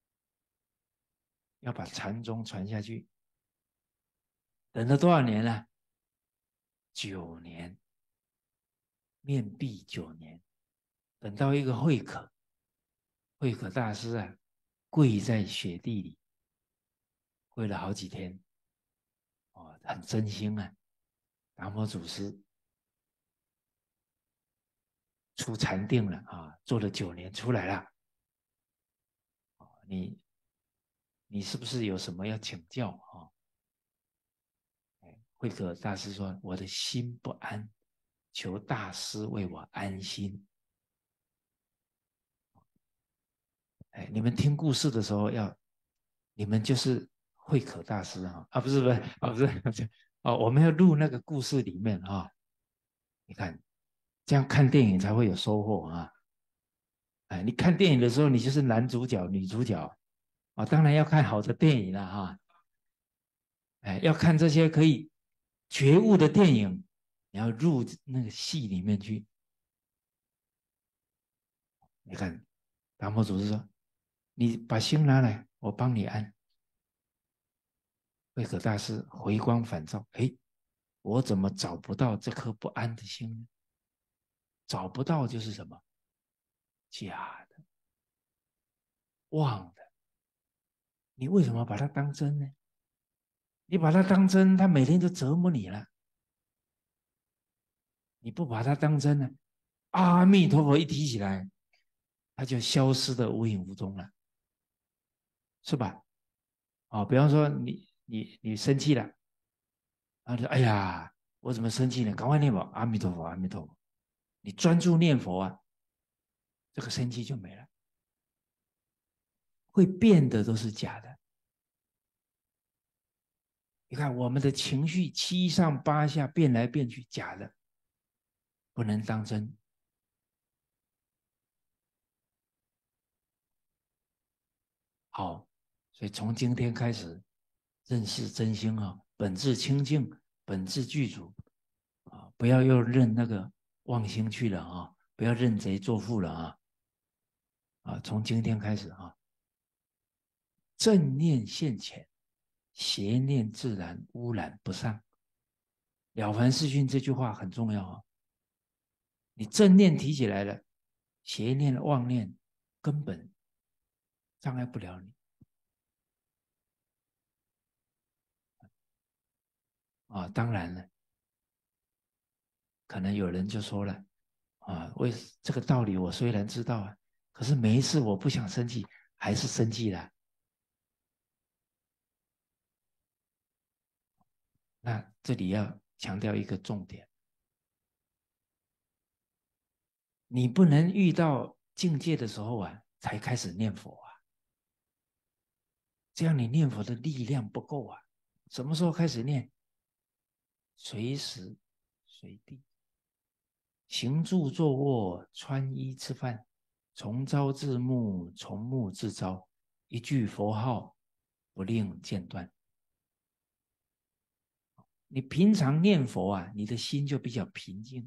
要把禅宗传下去，等了多少年了？9年，面壁9年，等到一个慧可大师啊，跪在雪地里，跪了好几天，很真心啊。达摩祖师出禅定了啊，做了9年出来了。你你是不是有什么要请教啊？慧可大师说：“我的心不安，求大师为我安心。”哎，你们听故事的时候要，你们就是慧可大师不是不是不是我们要入那个故事里面你看，这样看电影才会有收获啊！哎，你看电影的时候，你就是男主角、女主角当然要看好的电影了哎，要看这些可以觉悟的电影，你要入那个戏里面去。你看，达摩祖师说：“你把心拿来，我帮你安。”慧可大师回光返照，哎，我怎么找不到这颗不安的心呢？找不到就是什么？假的、妄的。你为什么把它当真呢？你把它当真，它每天就折磨你了。你不把它当真呢，阿弥陀佛一提起来，它就消失的无影无踪了。 是吧？哦，比方说你生气了，啊，就哎呀，我怎么生气呢？赶快念佛，阿弥陀佛，阿弥陀佛。你专注念佛啊，这个生气就没了。会变的都是假的。你看我们的情绪七上八下变来变去，假的，不能当真。好，所以从今天开始认识真心啊，本质清净，本质具足啊，不要又认那个妄心去了啊，不要认贼作父了啊。啊，从今天开始啊，正念现前，邪念自然污染不上。了凡四训这句话很重要啊，你正念提起来了，邪念妄念根本障碍不了你啊。当然了，可能有人就说了啊，为这个道理我虽然知道啊，可是每一次我不想生气，还是生气了。那这里要强调一个重点，你不能遇到境界的时候啊，才开始念佛啊，这样你念佛的力量不够啊。什么时候开始念？随时随地，行住坐卧，穿衣吃饭，从朝至暮，从暮至朝，一句佛号不令间断。你平常念佛啊，你的心就比较平静；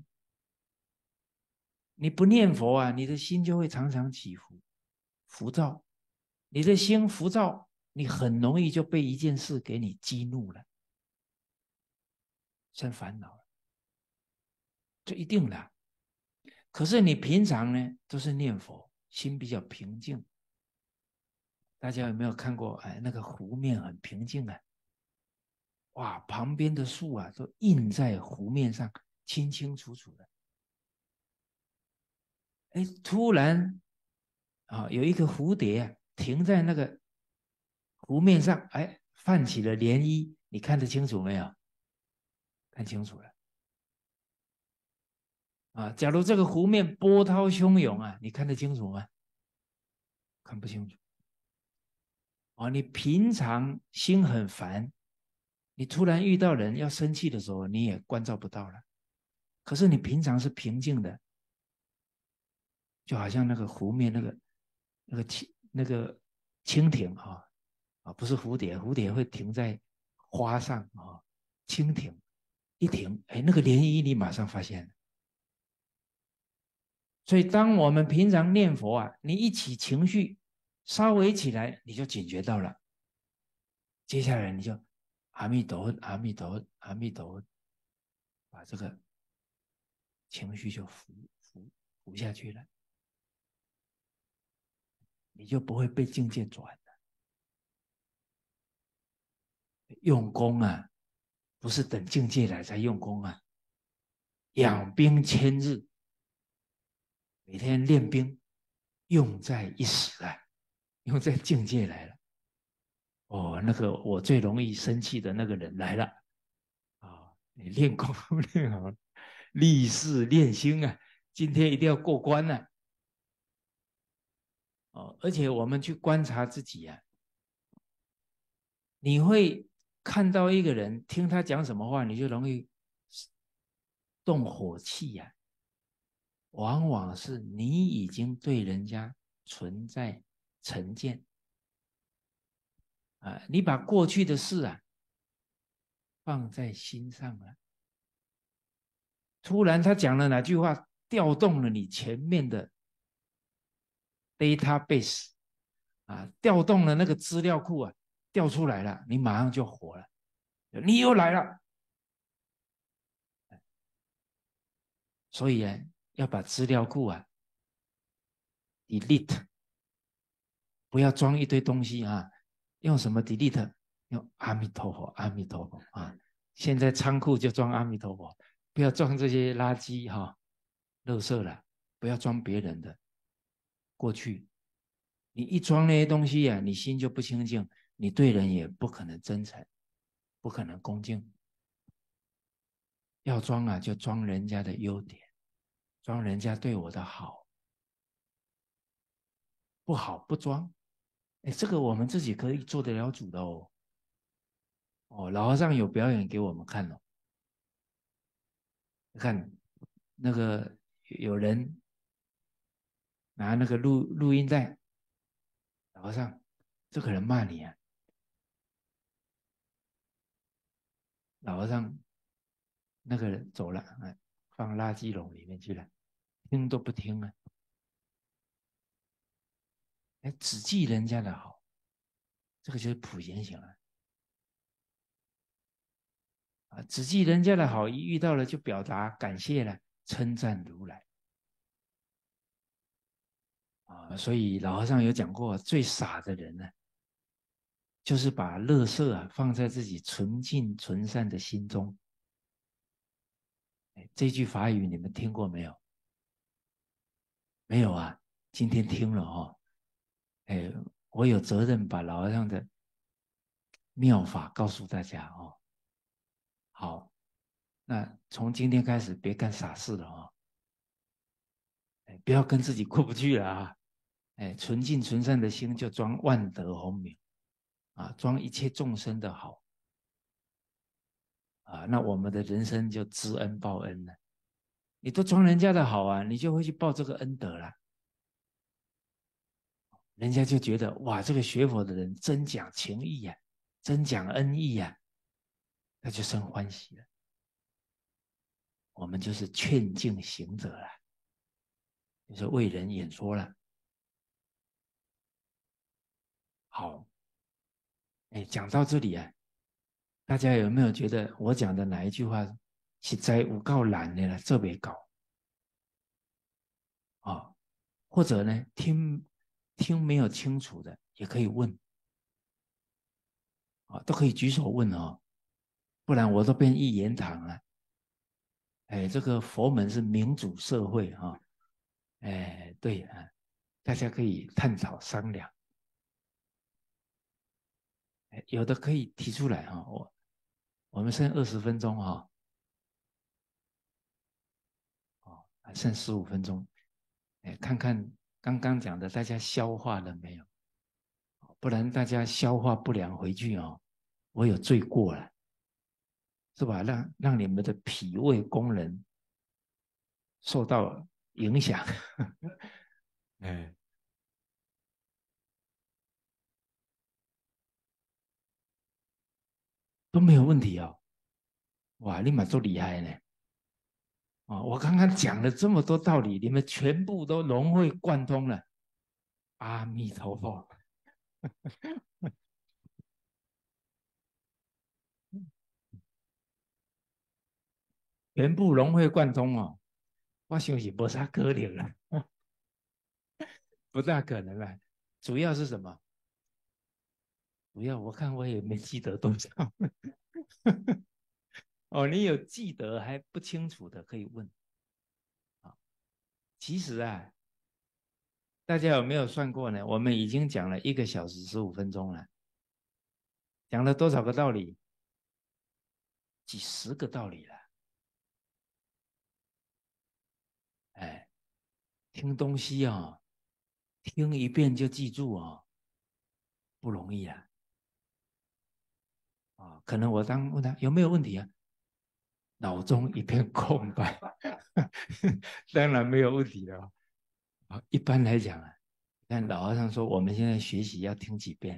你不念佛啊，你的心就会常常起伏、浮躁。你的心浮躁，你很容易就被一件事给你激怒了，生烦恼了，这一定的。可是你平常呢，都是念佛，心比较平静。大家有没有看过？哎，那个湖面很平静啊，哇，旁边的树啊都映在湖面上，清清楚楚的。哎，突然啊，有一个蝴蝶啊，停在那个湖面上，哎，泛起了涟漪，你看得清楚没有？看清楚了啊！假如这个湖面波涛汹涌啊，你看得清楚吗？看不清楚。哦，你平常心很烦，你突然遇到人要生气的时候，你也关照不到了。可是你平常是平静的，就好像那个湖面那个蜻蜓啊，不是蝴蝶，蝴蝶会停在花上啊，蜻蜓一停，哎，那个涟漪你马上发现了。所以当我们平常念佛啊，你一起情绪稍微起来，你就警觉到了，接下来你就阿弥陀佛，阿弥陀佛，阿弥陀佛，把这个情绪就浮下去了，你就不会被境界转了。用功啊，不是等境界来才用功啊，养兵千日，每天练兵，用在一时啊，用在境界来了。哦，那个我最容易生气的那个人来了啊！你练功夫练好了，立誓练心啊，今天一定要过关啊！哦，而且我们去观察自己啊，你会看到一个人，听他讲什么话，你就容易动火气呀、往往是你已经对人家存在成见啊，你把过去的事啊放在心上了，突然他讲了哪句话，调动了你前面的 database 啊，调动了那个资料库啊，调出来了，你马上就火了，你又来了，所以啊，要把资料库啊 delete，不要装一堆东西啊，用什么 delete？用阿弥陀佛，阿弥陀佛啊！现在仓库就装阿弥陀佛，不要装这些垃圾哈、垃圾了，不要装别人的过去你一装那些东西啊，你心就不清净，你对人也不可能真诚，不可能恭敬。要装啊，就装人家的优点，装人家对我的好，不好不装。哎，这个我们自己可以做得了主的哦。哦，老和尚有表演给我们看哦。看那个有人拿那个录音带，老和尚，这个人骂你啊，老和尚那个人走了，哎，放垃圾桶里面去了，听都不听啊，哎，只记人家的好，这个就是普贤行了啊，只记人家的好，一遇到了就表达感谢了，称赞如来啊，所以老和尚有讲过，最傻的人呢，就是把垃圾啊放在自己纯净纯善的心中。这句法语你们听过没有？没有啊，今天听了哦。哎，我有责任把老和尚的妙法告诉大家哦。好，那从今天开始别干傻事了哦。哎，不要跟自己过不去了啊。哎，纯净纯善的心就装万德洪名啊，装一切众生的好啊，那我们的人生就知恩报恩了。你都装人家的好啊，你就会去报这个恩德了。人家就觉得哇，这个学佛的人真讲情义呀、真讲恩义呀、那就生欢喜了。我们就是劝进行者了，就是为人演说了。好，哎，讲到这里啊，大家有没有觉得我讲的哪一句话实在有够难的了？这没搞啊、哦？或者呢，听没有清楚的也可以问啊、哦，都可以举手问哦，不然我都变一言堂了。哎，这个佛门是民主社会啊、哦，哎，对啊，大家可以探讨商量，哎，有的可以提出来哈、哦，我们剩20分钟哈、哦，还剩15分钟，哎，看看刚刚讲的大家消化了没有？不然大家消化不良回去哦，我有罪过了，是吧？让你们的脾胃功能受到影响，哎，都没有问题哦。哇，你们都厉害呢！啊、哦，我刚刚讲了这么多道理，你们全部都融会贯通了。阿弥陀佛，全部融会贯通哦。我想是不啥可能了，不大可能了。主要是什么？主要我看我也没记得多少。哦，你有记得还不清楚的可以问啊。其实啊，大家有没有算过呢？我们已经讲了1个小时15分钟了，讲了多少个道理？几十个道理了。哎，听东西啊、哦，听一遍就记住啊、哦，不容易啊。啊、可能我当问他有没有问题啊，脑中一片空白，当然没有问题了。啊，一般来讲啊，看老和尚说，我们现在学习要听几遍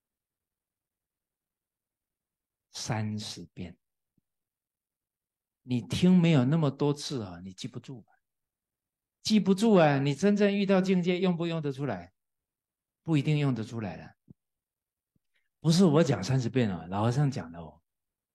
？30遍。你听没有那么多次啊，你记不住，记不住啊。你真正遇到境界，用不用得出来？不一定用得出来了。不是我讲30遍哦，老和尚讲的哦。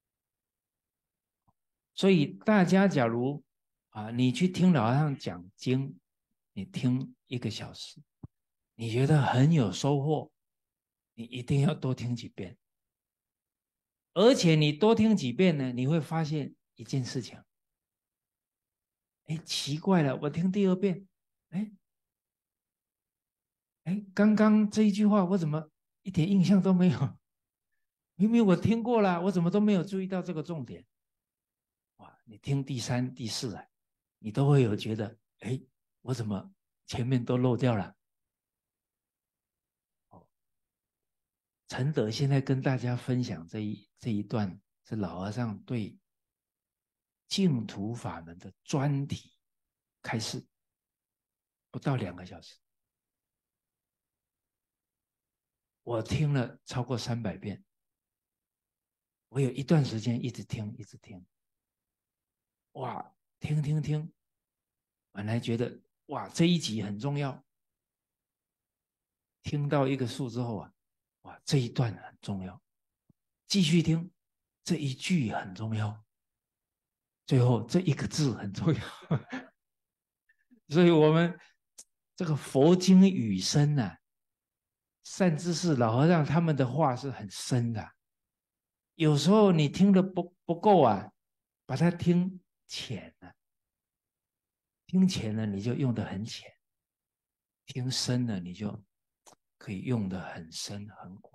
所以大家假如啊，你去听老和尚讲经，你听1个小时，你觉得很有收获，你一定要多听几遍。而且你多听几遍呢，你会发现一件事情，哎，奇怪了，我听第2遍，哎哎，刚刚这一句话我怎么一点印象都没有？明明我听过了，我怎么都没有注意到这个重点？哇，你听第三、第四啊，你都会有觉得，哎，我怎么前面都漏掉了？哦，陈德现在跟大家分享这一段是老和尚对净土法门的专题开示，不到2个小时，我听了超过300遍。我有一段时间一直听，一直听，哇，听听听，本来觉得哇这一集很重要，听到一个数之后啊，哇这一段很重要，继续听，这一句很重要，最后这一个字很重要。所以我们这个佛经语深啊，善知识老和尚他们的话是很深的，有时候你听的不够啊，把它听浅了，听浅了你就用的很浅，听深了你就可以用的很深很广。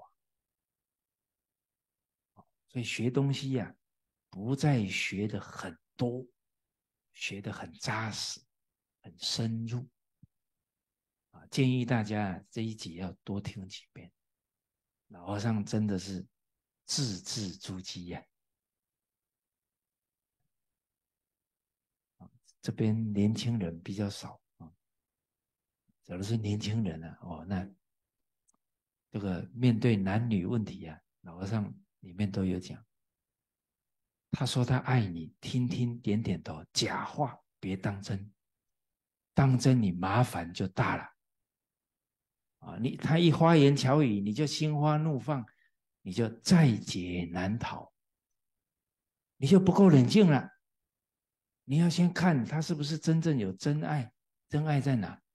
所以学东西呀、不再学的很多，学的很扎实、很深入啊。建议大家这一集要多听几遍。老和尚真的是字字珠玑呀、这边年轻人比较少啊，假如是年轻人啊，哦，那这个面对男女问题啊，老和尚里面都有讲。他说他爱你，听听点点头，假话别当真，当真你麻烦就大了啊！他一花言巧语，你就心花怒放，你就在劫难逃，你就不够冷静了。你要先看他是不是真正有真爱，真爱在哪？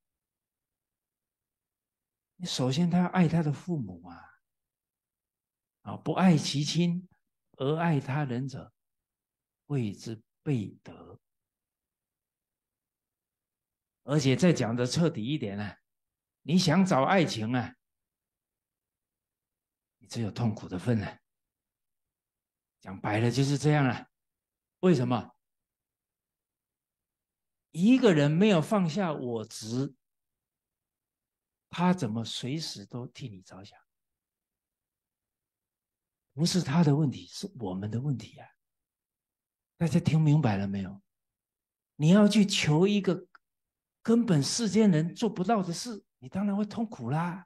你首先他要爱他的父母啊，不爱其亲而爱他人者，谓之悖德。而且再讲的彻底一点啊，你想找爱情啊，你只有痛苦的份啊。讲白了就是这样了。为什么？一个人没有放下我执，他怎么随时都替你着想？不是他的问题，是我们的问题啊！大家听明白了没有？你要去求一个根本世间人做不到的事，你当然会痛苦啦。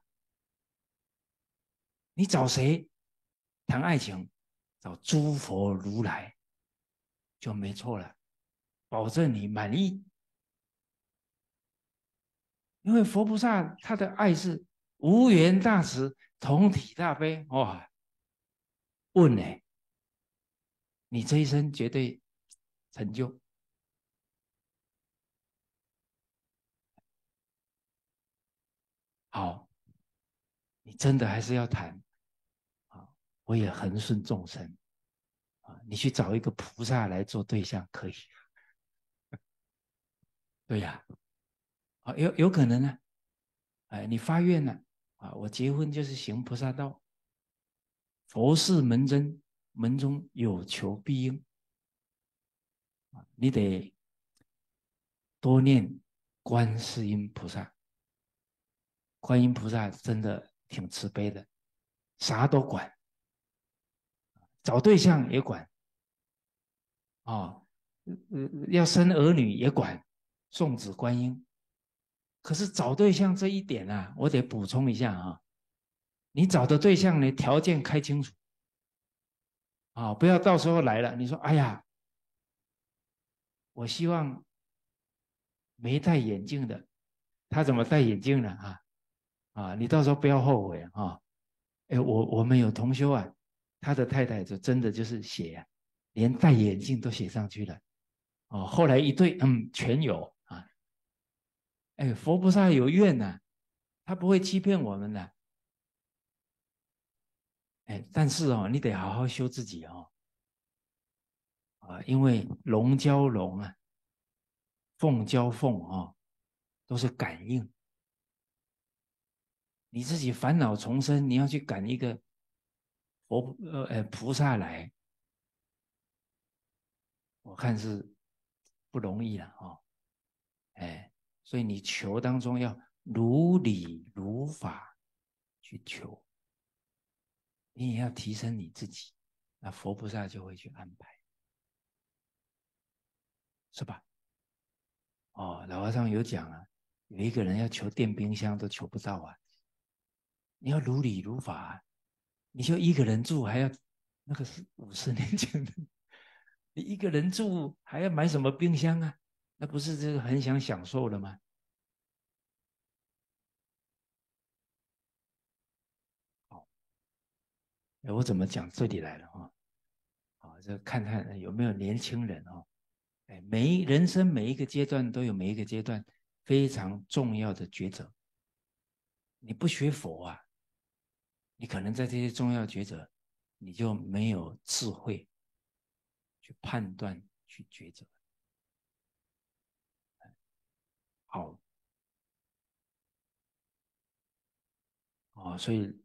你找谁谈爱情？找诸佛如来就没错了，保证你满意。因为佛菩萨他的爱是无缘大慈，同体大悲。哇，问呢，你这一生绝对成就。好，你真的还是要谈啊！我也恒顺众生啊，你去找一个菩萨来做对象可以。对呀、啊，有可能呢。哎，你发愿了啊，我结婚就是行菩萨道，佛事门真，门中有求必应啊，你得多念观世音菩萨。观音菩萨真的挺慈悲的，啥都管，找对象也管哦，要生儿女也管，送子观音。可是找对象这一点啊，我得补充一下啊，你找的对象呢，条件开清楚啊，不要到时候来了，你说哎呀，我希望没戴眼镜的，他怎么戴眼镜了你到时候不要后悔啊。哎，我们有同修啊，他的太太就真的就是写连戴眼镜都写上去了哦。后来一对，全有啊。哎，佛菩萨有愿呐、他不会欺骗我们的。哎，但是哦，你得好好修自己哦因为龙交龙啊，凤交凤都是感应你自己烦恼丛生，你要去赶一个菩萨来，我看是不容易了哦。哎，所以你求当中要如理如法去求，你也要提升你自己，那佛菩萨就会去安排，是吧？哦，老和尚有讲啊，有一个人要求电冰箱都求不到啊，你要如理如法啊，你就一个人住还要那个是50年前的，你一个人住还要买什么冰箱啊？那不是这个很想享受了吗？好，我怎么讲这里来了啊？好，这看看有没有年轻人哦。哎，人生每一个阶段都有每一个阶段非常重要的抉择。你不学佛啊，你可能在这些重要抉择，你就没有智慧去判断、去抉择。好哦，所以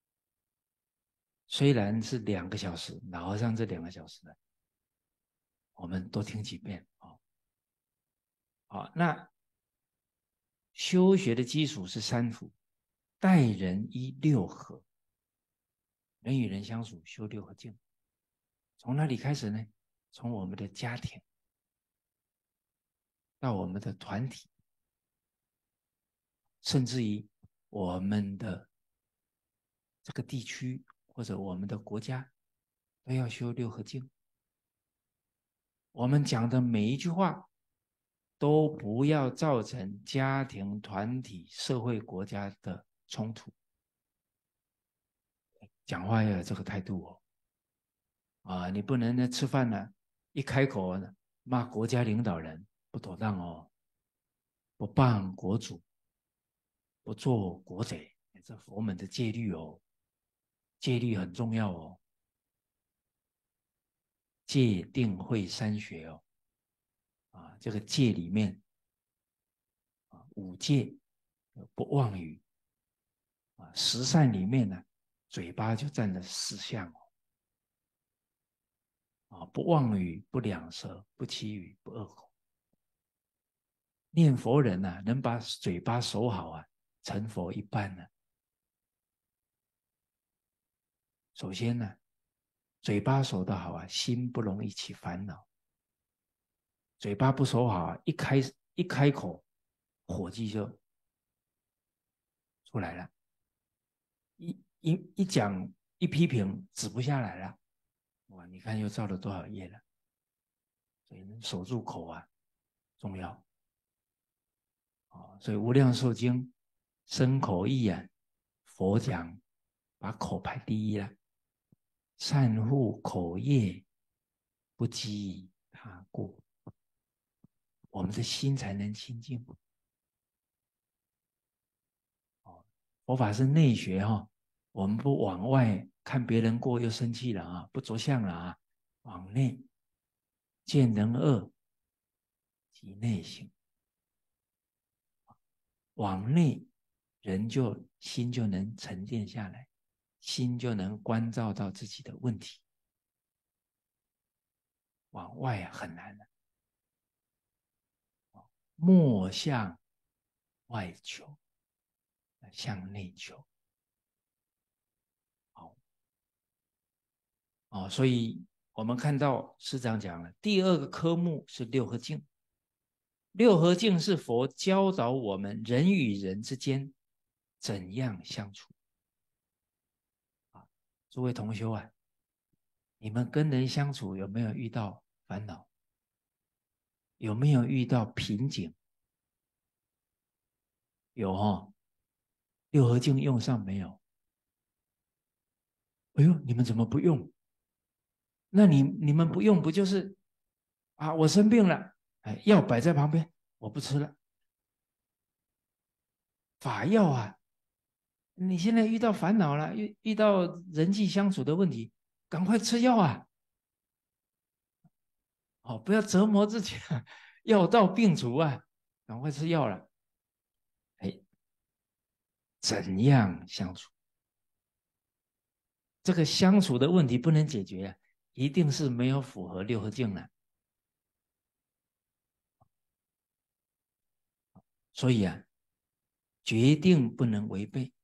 虽然是2个小时，老和尚这2个小时呢，我们多听几遍哦。好，那修学的基础是三福，待人依六合，人与人相处修六合敬。从哪里开始呢？从我们的家庭到我们的团体，甚至于我们的这个地区或者我们的国家，都要修六合敬。我们讲的每一句话，都不要造成家庭、团体、社会、国家的冲突。讲话要有这个态度哦。啊，你不能呢吃饭呢，一开口呢骂国家领导人，不妥当哦，不谤国主，不做国贼，这佛门的戒律哦，戒律很重要哦，戒定慧三学哦，啊，这个戒里面啊五戒不妄语啊，十善里面呢，嘴巴就占了4项哦，啊，不妄语，不两舌，不绮语，不恶口。念佛人呢、能把嘴巴守好啊，成佛一半呢。首先呢，嘴巴守得好啊，心不容易起烦恼。嘴巴不守好啊，一开口，火气就出来了。一讲一批评，止不下来了。哇，你看又造了多少业了？所以守住口啊，重要。哦，所以《无量寿经》身口意啊，佛讲把口排第一了，善护口业，不积他过，我们的心才能清净。哦，佛法是内学哈、哦，我们不往外看别人过又生气了啊，不着相了啊，往内见人恶即内省，往内人就心就能沉淀下来，心就能关照到自己的问题。往外啊很难的，莫向外求，向内求。好哦，所以我们看到师长讲了，第2个科目是六合敬。六合敬是佛教导我们人与人之间怎样相处啊。诸位同修啊，你们跟人相处有没有遇到烦恼？有没有遇到瓶颈？有哦。六合敬用上没有？哎呦，你们怎么不用？那你们不用，不就是啊？我生病了，哎，药摆在旁边，我不吃了。法药啊，你现在遇到烦恼了，遇到人际相处的问题，赶快吃药啊！哦，不要折磨自己啊，药到病除啊，赶快吃药了。哎， 怎样相处？这个相处的问题不能解决啊，一定是没有符合六合敬了。所以啊，决定不能违背。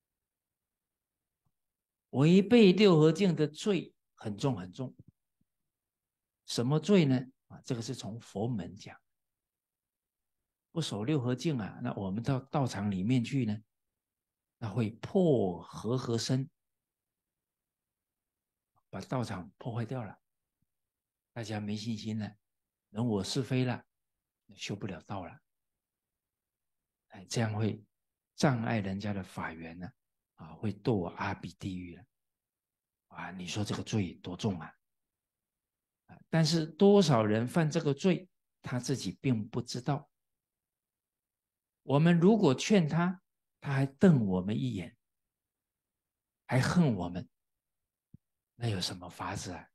违背六合敬的罪很重很重。什么罪呢？这个是从佛门讲。不守六合敬啊，那我们到道场里面去呢，那会破和身，把道场破坏掉了，大家没信心了，人我是非了，修不了道了。这样会障碍人家的法缘呢，会堕阿鼻地狱了。你说这个罪多重啊？但是多少人犯这个罪，他自己并不知道。我们如果劝他，他还瞪我们一眼，还恨我们，那有什么法子啊？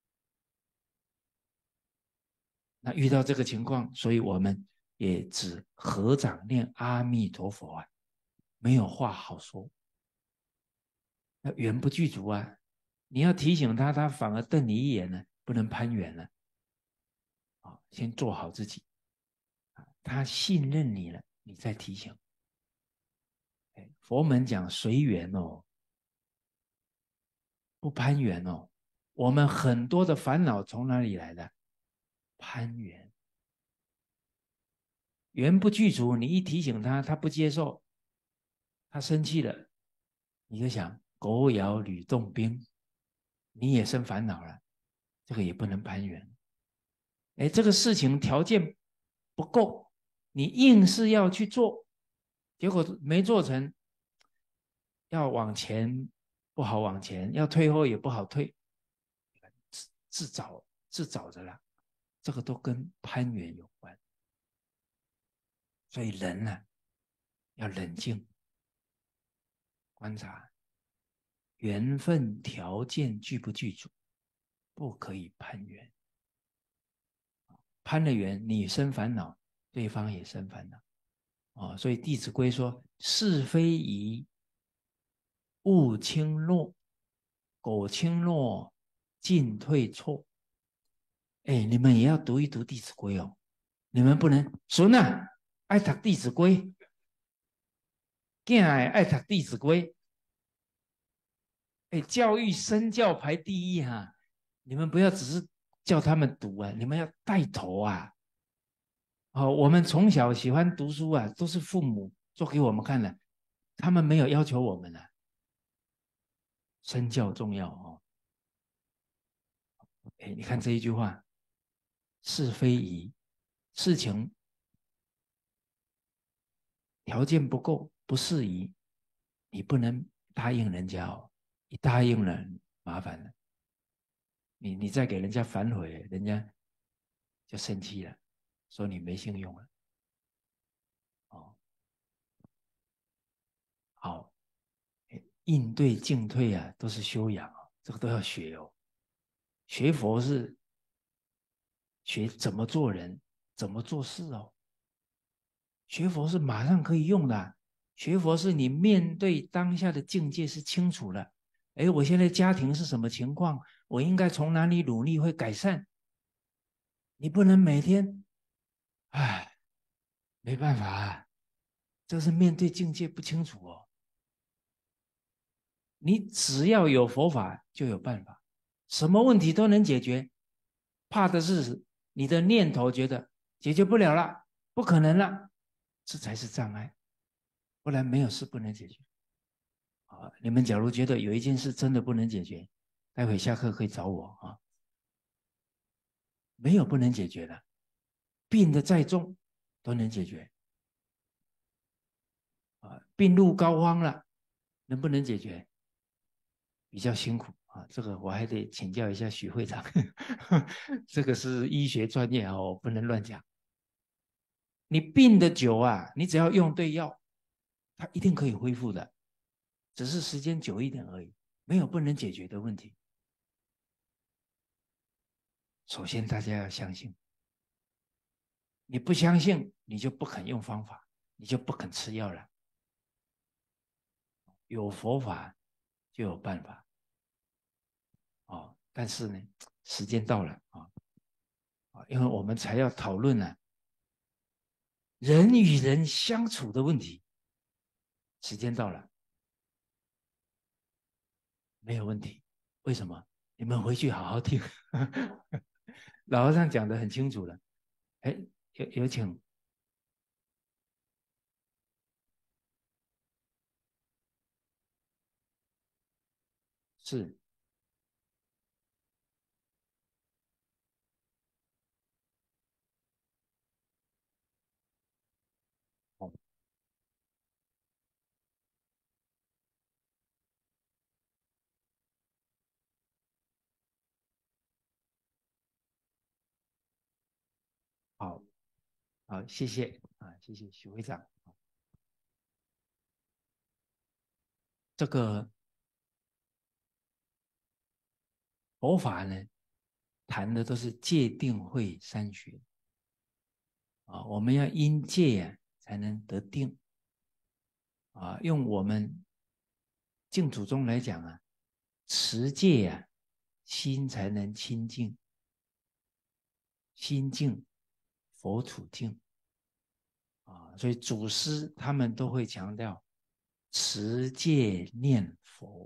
那遇到这个情况，所以我们也只合掌念阿弥陀佛啊，没有话好说。那缘不具足啊，你要提醒他，他反而瞪你一眼呢，不能攀缘了。先做好自己，他信任你了，你再提醒。佛门讲随缘哦，不攀缘哦。我们很多的烦恼从哪里来的？攀缘，缘不具足，你一提醒他，他不接受，他生气了，你就想狗咬吕洞宾，你也生烦恼了，这个也不能攀缘。这个事情条件不够，你硬是要去做，结果没做成，要往前不好往前，要退后也不好退，自找的啦。这个都跟攀缘有关。所以人呢，要冷静观察缘分条件具不具足，不可以攀缘。攀了缘，你生烦恼，对方也生烦恼。所以《弟子规》说：是非宜勿轻诺，苟轻诺，进退错。你们也要读一读《弟子规》哦。你们不能孙啊，爱读《弟子规》，囝爱读《弟子规》。教育身教排第一哈，你们不要只是叫他们读啊，你们要带头啊。我们从小喜欢读书啊，都是父母做给我们看的，他们没有要求我们啊。身教重要哦。你看这一句话，是非宜，事情条件不够，不适宜，你不能答应人家哦。你答应了，麻烦了。你再给人家反悔，人家就生气了，说你没信用了。好，应对进退啊，都是修养哦，这个都要学哦。学佛是学怎么做人，怎么做事哦。学佛是马上可以用的学佛是你面对当下的境界是清楚的。我现在家庭是什么情况？我应该从哪里努力会改善？你不能每天，没办法啊，这是面对境界不清楚哦。你只要有佛法，就有办法，什么问题都能解决。怕的是你的念头觉得解决不了了，不可能了，这才是障碍。不然没有事不能解决。你们假如觉得有一件事真的不能解决，待会下课可以找我啊。没有不能解决的，病的再重都能解决。病入膏肓了，能不能解决？比较辛苦这个我还得请教一下许会长，这个是医学专业我不能乱讲。你病的久啊，你只要用对药，它一定可以恢复的，只是时间久一点而已，没有不能解决的问题。首先大家要相信，你不相信，你就不肯用方法，你就不肯吃药了。 有佛法就有办法哦。但是呢，时间到了因为我们才要讨论呢人与人相处的问题。时间到了，没有问题。为什么？你们回去好好听，老和尚讲得很清楚了。哎，有请。是。哦，好，好，谢谢谢谢许会长。这个佛法呢，谈的都是戒定慧三学我们要因戒才能得定用我们净土宗来讲持戒心才能清净，心净佛土净所以祖师他们都会强调持戒念佛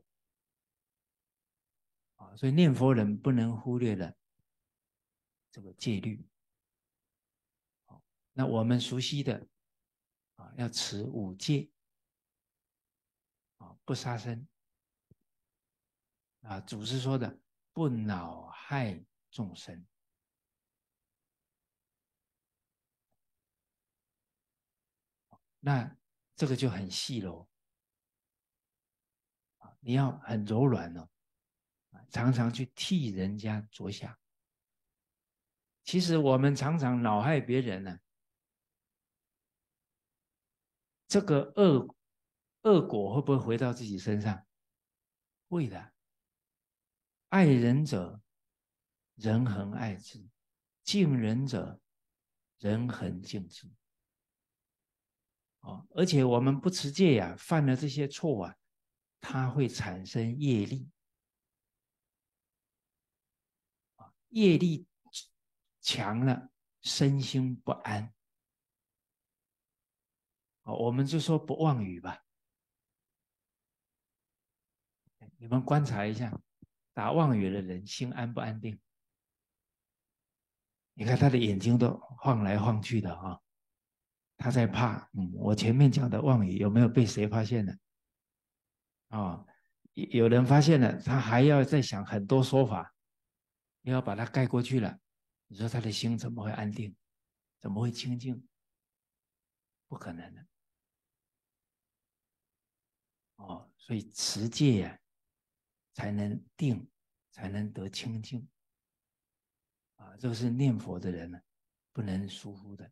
所以念佛人不能忽略了这个戒律那我们熟悉的要持五戒不杀生祖师说的不恼害众生那这个就很细喽你要很柔软常常去替人家着想。其实我们常常恼害别人这个恶果会不会回到自己身上？会的。爱人者，人恒爱之；敬人者，人恒敬之。而且我们不持戒犯了这些错它会产生业力业力强了，身心不安我们就说不妄语吧。你们观察一下，打妄语的人心安不安定？你看他的眼睛都晃来晃去的他在怕，我前面讲的妄语有没有被谁发现呢？有人发现了，他还要再想很多说法，你要把它盖过去了，你说他的心怎么会安定？怎么会清净？不可能的所以持戒才能定，才能得清净这个是念佛的人不能疏忽的。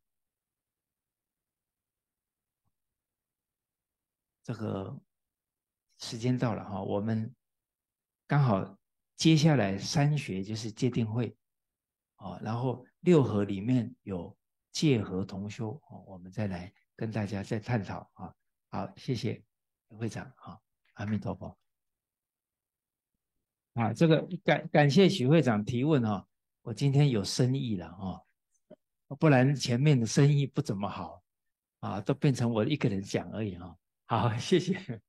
这个时间到了我们刚好接下来三学就是戒定慧然后六合里面有戒和同修我们再来跟大家再探讨好，谢谢会长阿弥陀佛这个感谢许会长提问我今天有深意了不然前面的生意不怎么好都变成我一个人讲而已好，谢谢。